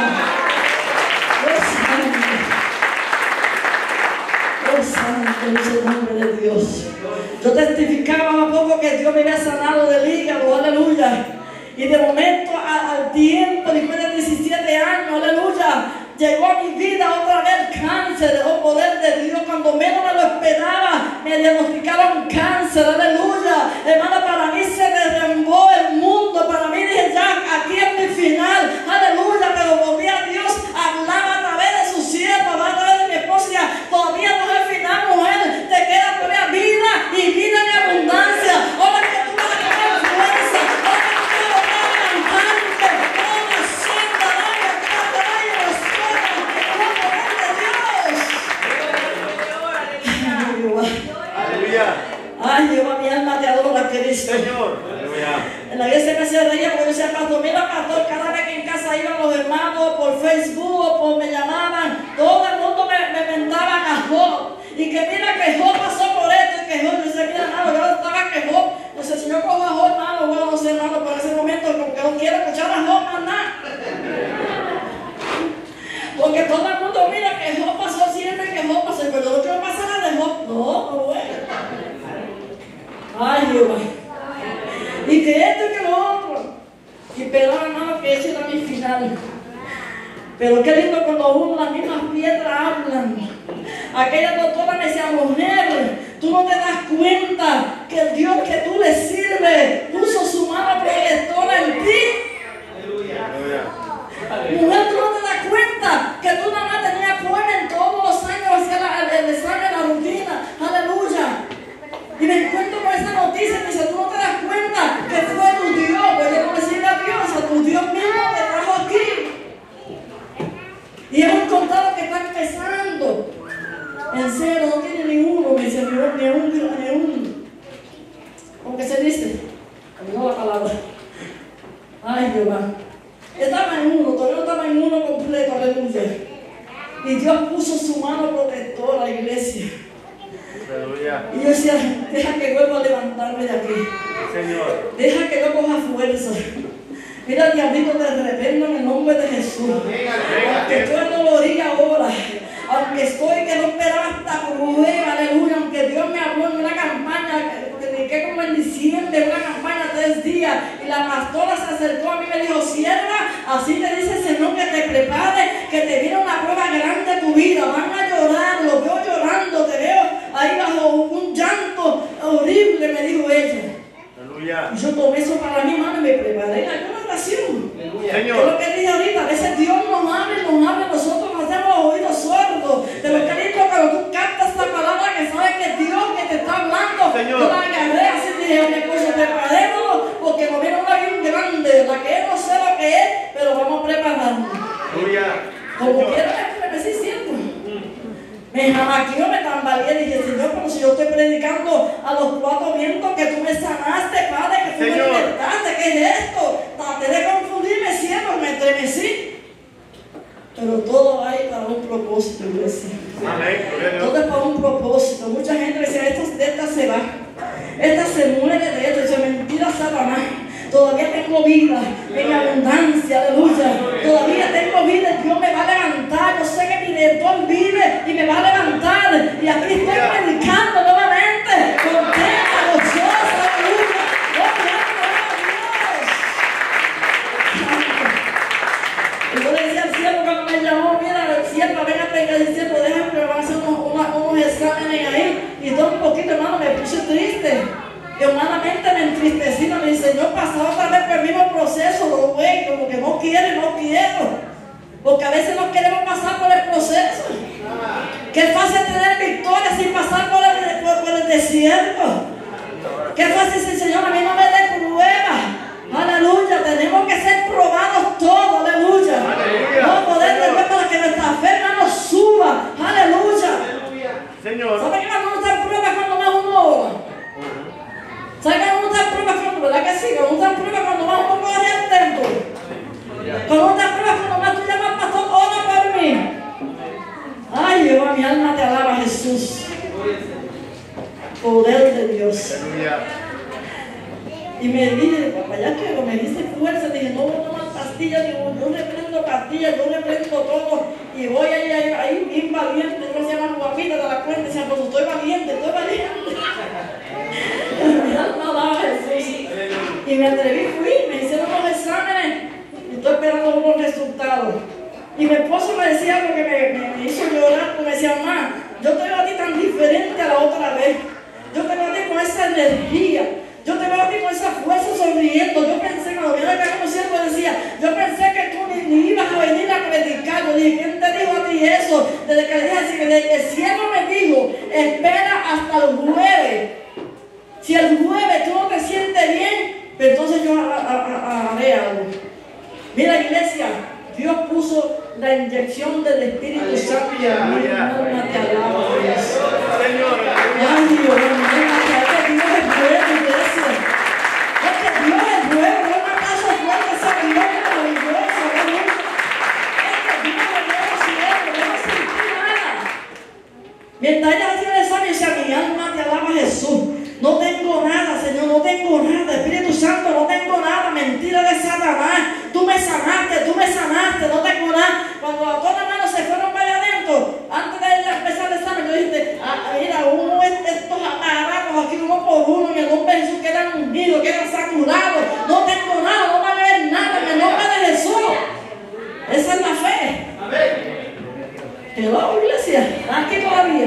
¡Oh, santo es el nombre de Dios! Yo testificaba a poco que Dios me había sanado del hígado, aleluya. Y de momento al tiempo, después de 17 años, aleluya, llegó a mi vida otra vez cáncer, oh poder de Dios. Cuando menos me lo esperaba, me diagnosticaron cáncer, aleluya. Hermana, para mí se derrumbó el mundo, para mí dije ya, aquí es mi final, aleluya. Pero volví a Dios, hablaba a través de su sierva, a través de mi esposa, todavía no es el final, mujer, te queda todavía vida y vida en abundancia. Ahora que tú vas a tener fuerza, ahora que tú vas a levantarte, toda senda, dame plata, dame Aleluya. Ay, Jehová, mi alma te adora, Cristo. Señor. Aleluya. En la iglesia me se reía porque decía, pastor, mira, pastor, cada vez que en casa iban los hermanos por Facebook o me llamaban, todo el mundo me mandaban a Job. Y que mira que Job pasó por esto y que Job, yo decía, mira, hermano, yo estaba que Job. Yo decía, si yo cojo a Job, hermano, bueno, no sé, hermano, por ese momento, como que no quiero escuchar a Job más nada. Porque todo el mundo mira que Job pasó siempre, que Job pasó, pero yo no quiero pasar a de Job. No, bueno. Ay, Jehová. Y que esto y que lo otro. Y pero hermano, que ese era mi final. Pero qué lindo cuando uno las mismas piedras hablan. Aquella doctora me decía, mujer, tú no te das cuenta que el Dios que tú le sirves puso su mano protectora en ti. Mujer, tú no te das cuenta que tú nada más tenías ponen todos los años hacia el examen, la rutina. Aleluya. Y me encuentro con esa noticia y me dice, tú no te das cuenta que fue tu Dios. Pues yo no le sirve a Dios, a tu Dios mismo te trajo aquí. Y hemos encontrado que está empezando. En serio, no tiene ni uno, me dice, ni un, ¿cómo que se dice? No la palabra. Ay, Jehová. Estaba en uno, todavía no estaba en uno completo, aleluya. Y Dios puso su mano protectora a la iglesia. Aleluya. Y yo decía, deja que vuelva a levantarme de aquí. Señor. Deja que yo coja fuerza. Mira, diablito, te reprendo en el nombre de Jesús. Aunque estoy en dolorido ahora, aunque estoy que no esperaba hasta prueba, aleluya, aunque Dios me habló en una campaña, que dediqué como en diciembre, una campaña 3 días, y la pastora se acercó a mí y me dijo, sierva, así te dice el Señor que te prepare, que te viene una prueba grande de tu vida, van a llorar, los veo llorando, te veo ahí bajo un llanto horrible, me dijo ella. Y yo tomé eso para mí, mano, y me preparé en alguna oración. Señor. Es lo que dije ahorita, a veces Dios nos habla, nosotros nos hacemos los oídos sordos. Pero qué lindo cuando tú captas la palabra que sabes que es Dios que te está hablando. Señor. Yo la agarré así y dije, mi esposo, preparémonos, porque nos viene una bien grande, la que no sé lo que es, pero vamos a prepararnos. Como quiera me estoy diciendo. Me jamaqueó, me tambaleé y dije, Señor, pero si yo estoy predicando a los 4 vientos que tú me sanaste, Padre, que tú me libertaste, ¿qué es esto? Traté de confundirme, cielo, me estremecí. Pero todo hay para un propósito, iglesia. Amén. Todo es para un propósito. Mucha gente dice, esta se va, esta se muere de esto, dice, mentira, Satanás. Todavía tengo vida en abundancia, aleluya. Todavía tengo vida y Dios me va a levantar. Yo sé que mi Redentor vive y me va a levantar. Y aquí estoy predicando nuevamente. Contenta, gozosa, aleluya. Oh, y yo le decía al siervo cuando me llamó, mira, sierva, ven a predicar. Y el siervo, déjame que me van a hacer unos exámenes ahí. Y todo un poquito, hermano, me puse triste. Y humanamente me entristecí, me dice, yo pasaba otra vez por el mismo proceso, güey, como que no quiero. Porque a veces no queremos pasar por el proceso. Qué fácil tener victoria sin pasar por el desierto. Qué fácil es el Señor, a mí no me dé prueba. Aleluya, tenemos que ser probados todos, aleluya. No poder de Dios para que nuestra fe, hermano, suba, aleluya. Señor. ¿Sabe que cuando uno está en prueba cuando más uno ora? ¿Sabes que uno está en prueba cuando, verdad que sí? Cuando uno está en prueba cuando más uno corre al templo. Cuando uno está en prueba cuando más tú llamas al pastor, ora por mí. Ay, Jehová, mi alma te alaba, Jesús. Poder de Dios. Aleluya. Y me dije, papá, ya que me diste fuerza, dije, no voy a tomar pastillas, digo, yo reprendo pastillas, yo reprendo todo, y voy ahí bien valiente, no se llama guapita de la cuenta, decía, pues estoy valiente. Mi alma alaba a Jesús. Y me atreví, fui, me hicieron los exámenes, y estoy esperando los resultados. Y mi esposo me decía algo que me hizo llorar, porque me decía, mamá, yo te veo a ti tan diferente a la otra vez, yo te veo a ti con esa energía. Yo te veo a ti con esa fuerza sonriendo. Yo pensé, cuando yo le conociendo, decía, yo pensé que tú ni ibas a venir a predicar. Yo dije, ¿quién te dijo a ti eso? Desde que le dije así, desde que el cielo me dijo, espera hasta el jueves. Si el jueves tú no te sientes bien, pues entonces yo haré algo. Mira, iglesia, Dios puso la inyección del Espíritu Santo y a mí. Mi alma te alaba, Dios. Señor. Ay, Dios, Dios es bueno, iglesia. Es que Dios es bueno, no me paso fuerte ese Dios maravilloso. Es que Dios es bueno siempre, no sentí nada. Mientras ella hacía el examen, decía, mi alma te alaba a Jesús. No tengo nada, Señor, no tengo nada. Espíritu Santo, no tengo nada. Mentira de Satanás. Tú me sanaste, no tengo nada. Cuando todas las manos se fueron para adentro, antes de empezar el examen, yo dije, mira, estos aparatos aquí uno por uno, en el nombre de Jesús quedan hundidos, quedan saturados. No tengo nada, no va a haber nada, en el nombre de Jesús. Esa es la fe. Hello, iglesia, aquí todavía.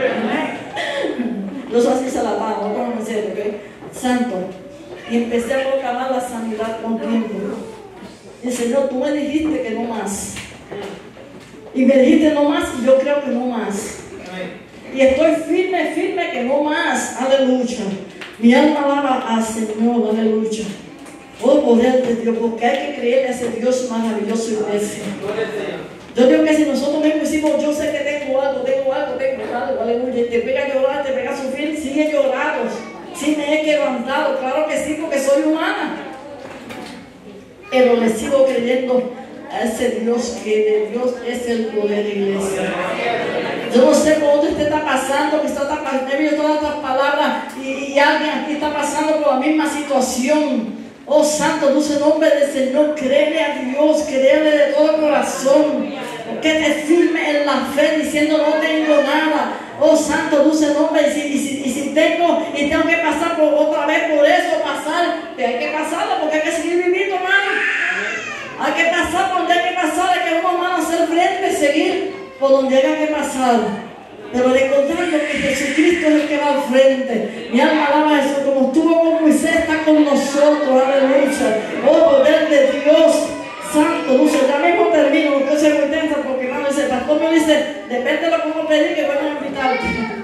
Yo soy así se la pago, no me sé, ¿ok? Santo. Y empecé a proclamar la sanidad con tiempo. Y Señor, tú me dijiste que no más. Y me dijiste no más, y yo creo que no más. Y estoy firme que no más. Aleluya. Mi alma alaba al Señor, aleluya. Oh, poder de Dios, porque hay que creerle a ese Dios maravilloso, iglesia. Yo digo que si nosotros mismos decimos, yo sé que tengo algo, aleluya, y te pega a llorar, te pega a sufrir, sigue llorando. Sí me he quebrantado, claro que sí, porque soy humana. Pero le sigo creyendo a ese Dios, que de Dios es el poder, iglesia. Yo no sé cómo usted está pasando, que está pasando todas estas palabras, y alguien aquí está pasando por la misma situación. Oh, santo, dulce nombre del Señor, créele a Dios, créele de todo corazón, que te firme en la fe, diciendo no tengo nada. Oh, santo, dulce nombre, y si tengo que pasar otra vez por eso, pues hay que pasarlo, porque hay que seguir viviendo, hermano. Hay que pasar por donde hay que pasar, hay que uno, hermano, hacer frente, seguir por donde haya que pasar. Pero recordando que Jesucristo es el que va al frente. Mi alma alaba a Jesús, como estuvo con Moisés, está con nosotros, aleluya. Oh, poder de Dios, santo, dulce. Ya mismo termino, porque yo soy muy tensa, porque hermano dice, el pastor me dice, depende de lo que uno pedir, que voy a invitarte.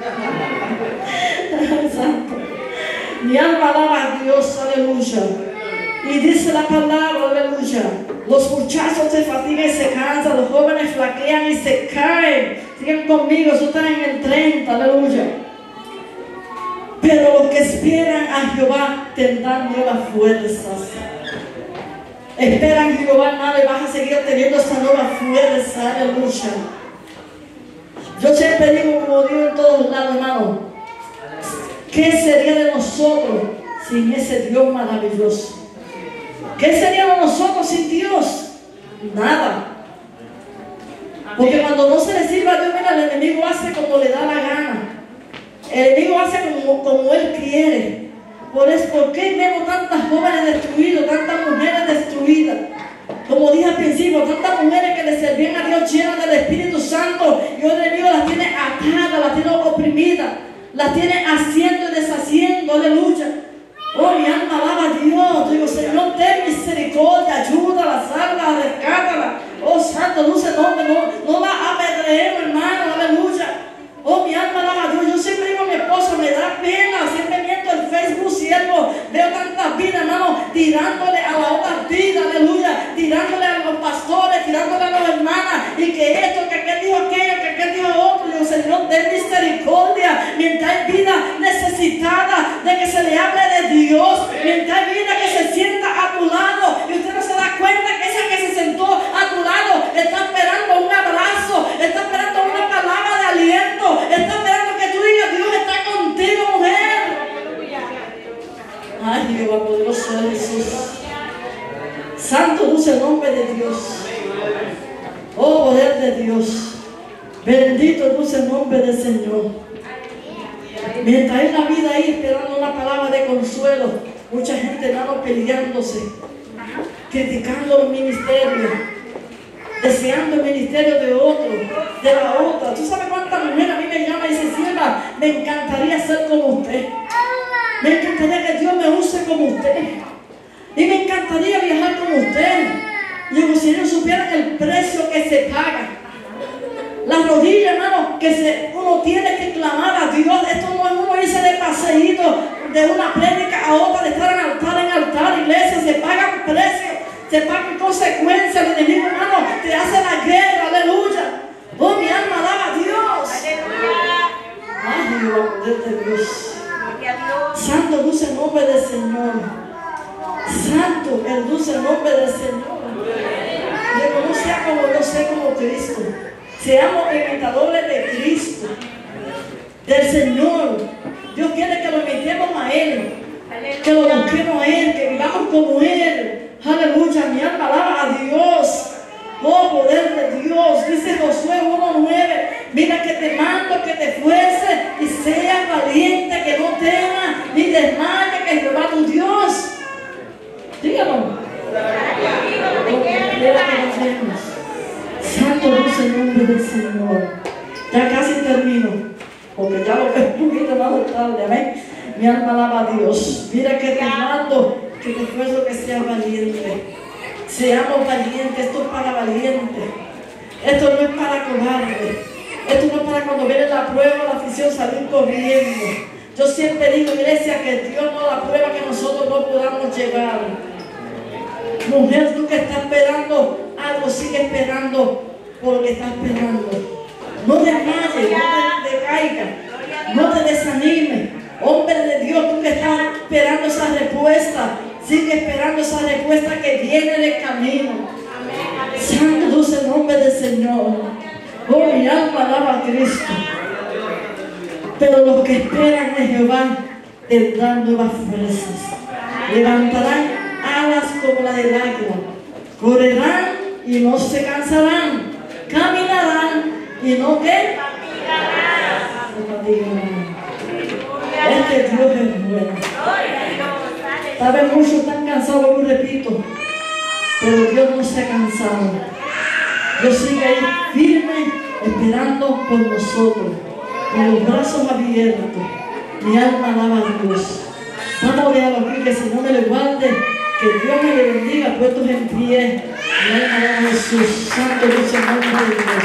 Santo. Mi alma alaba a Dios, aleluya. Y dice la palabra, aleluya, los muchachos se fatigan y se cansan, los jóvenes flaquean y se caen. Sigan conmigo, eso está en el 30, aleluya. Pero los que esperan a Jehová tendrán nuevas fuerzas. Esperan a Jehová, hermano, y vas a seguir teniendo esa nueva fuerza, aleluya. Yo siempre digo, como digo en todos lados, hermano, ¿qué sería de nosotros sin ese Dios maravilloso? ¿Qué sería de nosotros sin Dios? Nada. Porque cuando no se le sirva a Dios, mira, el enemigo hace como le da la gana. El enemigo hace como él quiere. ¿Por qué vemos tantas jóvenes destruidas, tantas mujeres destruidas? Como dije al principio, tantas mujeres que le servían a Dios llenas del Espíritu Santo, y hoy el enemigo las tiene atadas, las tiene oprimidas, las tiene haciendo y deshaciendo, aleluya. Oh, mi alma alaba a Dios. Digo, Señor, ten misericordia, ayúdala, sálvala, rescátala. Oh, santo, dulce nombre, no la apedreemos, hermano, aleluya. Oh, mi alma alaba a Dios. Yo siempre digo a mi esposo, me da pena, siempre miento en Facebook, siervo, veo tantas vidas, hermano, tirándole a la otra vida, aleluya, tirándole a los pastores, tirándole a las hermanas, y que esto, que aquel dijo aquello, que aquel dijo otro. Digo, Señor, ten misericordia, mientras hay vida necesitada de que se le hable de Dios, mientras hay vida que se sienta a tu lado, y usted no se da cuenta que esa que se sentó a tu lado está esperando un abrazo, está esperando una palabra de aliento, está esperando que tú digas, Dios dulce nombre de Dios. Oh, poder de Dios. Bendito el dulce nombre del Señor. Mientras hay la vida ahí esperando una palabra de consuelo, mucha gente anda peleándose, criticando los ministerios, deseando el ministerio de otro, de la otra. ¿Tú sabes cuántas mujeres a mí me llaman y dicen, Silva, me encantaría ser como usted? Me encantaría que Dios me use como usted. Y me encantaría viajar como usted. Y digo, si ellos supieran el precio que se paga, las rodillas, hermano, que uno tiene que clamar a Dios. Esto no es uno irse de paseíto de una prédica a otra, de estar en altar, iglesia. Se pagan precios, se pagan consecuencias. El enemigo, hermano, te hace la guerra, aleluya. Oh, mi alma alaba a Dios. Ay, el poder de Dios. Santo dulce nombre del Señor. Santo el dulce nombre del Señor. Que no sea como yo sé, como Cristo. Seamos imitadores de Cristo, del Señor. Dios quiere que lo imitemos a Él, que lo busquemos a Él, que vivamos como Él. Aleluya, mi alma alaba a Dios. Oh, poder de Dios. Dice Josué 1:9. Mira que te mando que te esfuerces y seas valiente, que no temas ni desmayes, que Jehová tu Dios. Dígalo. Santo dulce nombre del Señor. Ya casi termino, porque ya lo veo un poquito más tarde. Amén. Mi alma alaba a Dios. Mira que te mando que te esfuerzo que seas valiente. Seamos valientes. Esto es para valientes. Esto no es para cobardes. Esto no es para cuando viene la prueba, la aflicción, salir corriendo. Yo siempre digo, iglesia, que Dios no la prueba que nosotros no podamos llegar. Mujer, tú que estás esperando algo, sigue esperando por lo que estás esperando. No desmayes, no te decaigas, no te desanimes. Hombre de Dios, tú que estás esperando esa respuesta, sigue esperando esa respuesta que viene del camino. Santo dulce nombre del Señor. Oh, mi alma alaba a Cristo. Pero los que esperan en Jehová tendrán nuevas fuerzas. Levantarán alas como la del águila. Correrán y no se cansarán. Caminarán y no ¿qué? Este Dios es bueno. Tal vez muchos están cansados, yo repito, pero Dios no se ha cansado. Dios sigue ahí firme, esperando por nosotros, con los brazos abiertos. Mi alma alaba a Dios. Vamos a ver aquí, que si no me le guarde, que Dios me le bendiga, puestos en pie. Mi alma alaba a Jesús. Santo dulce nombre de Dios.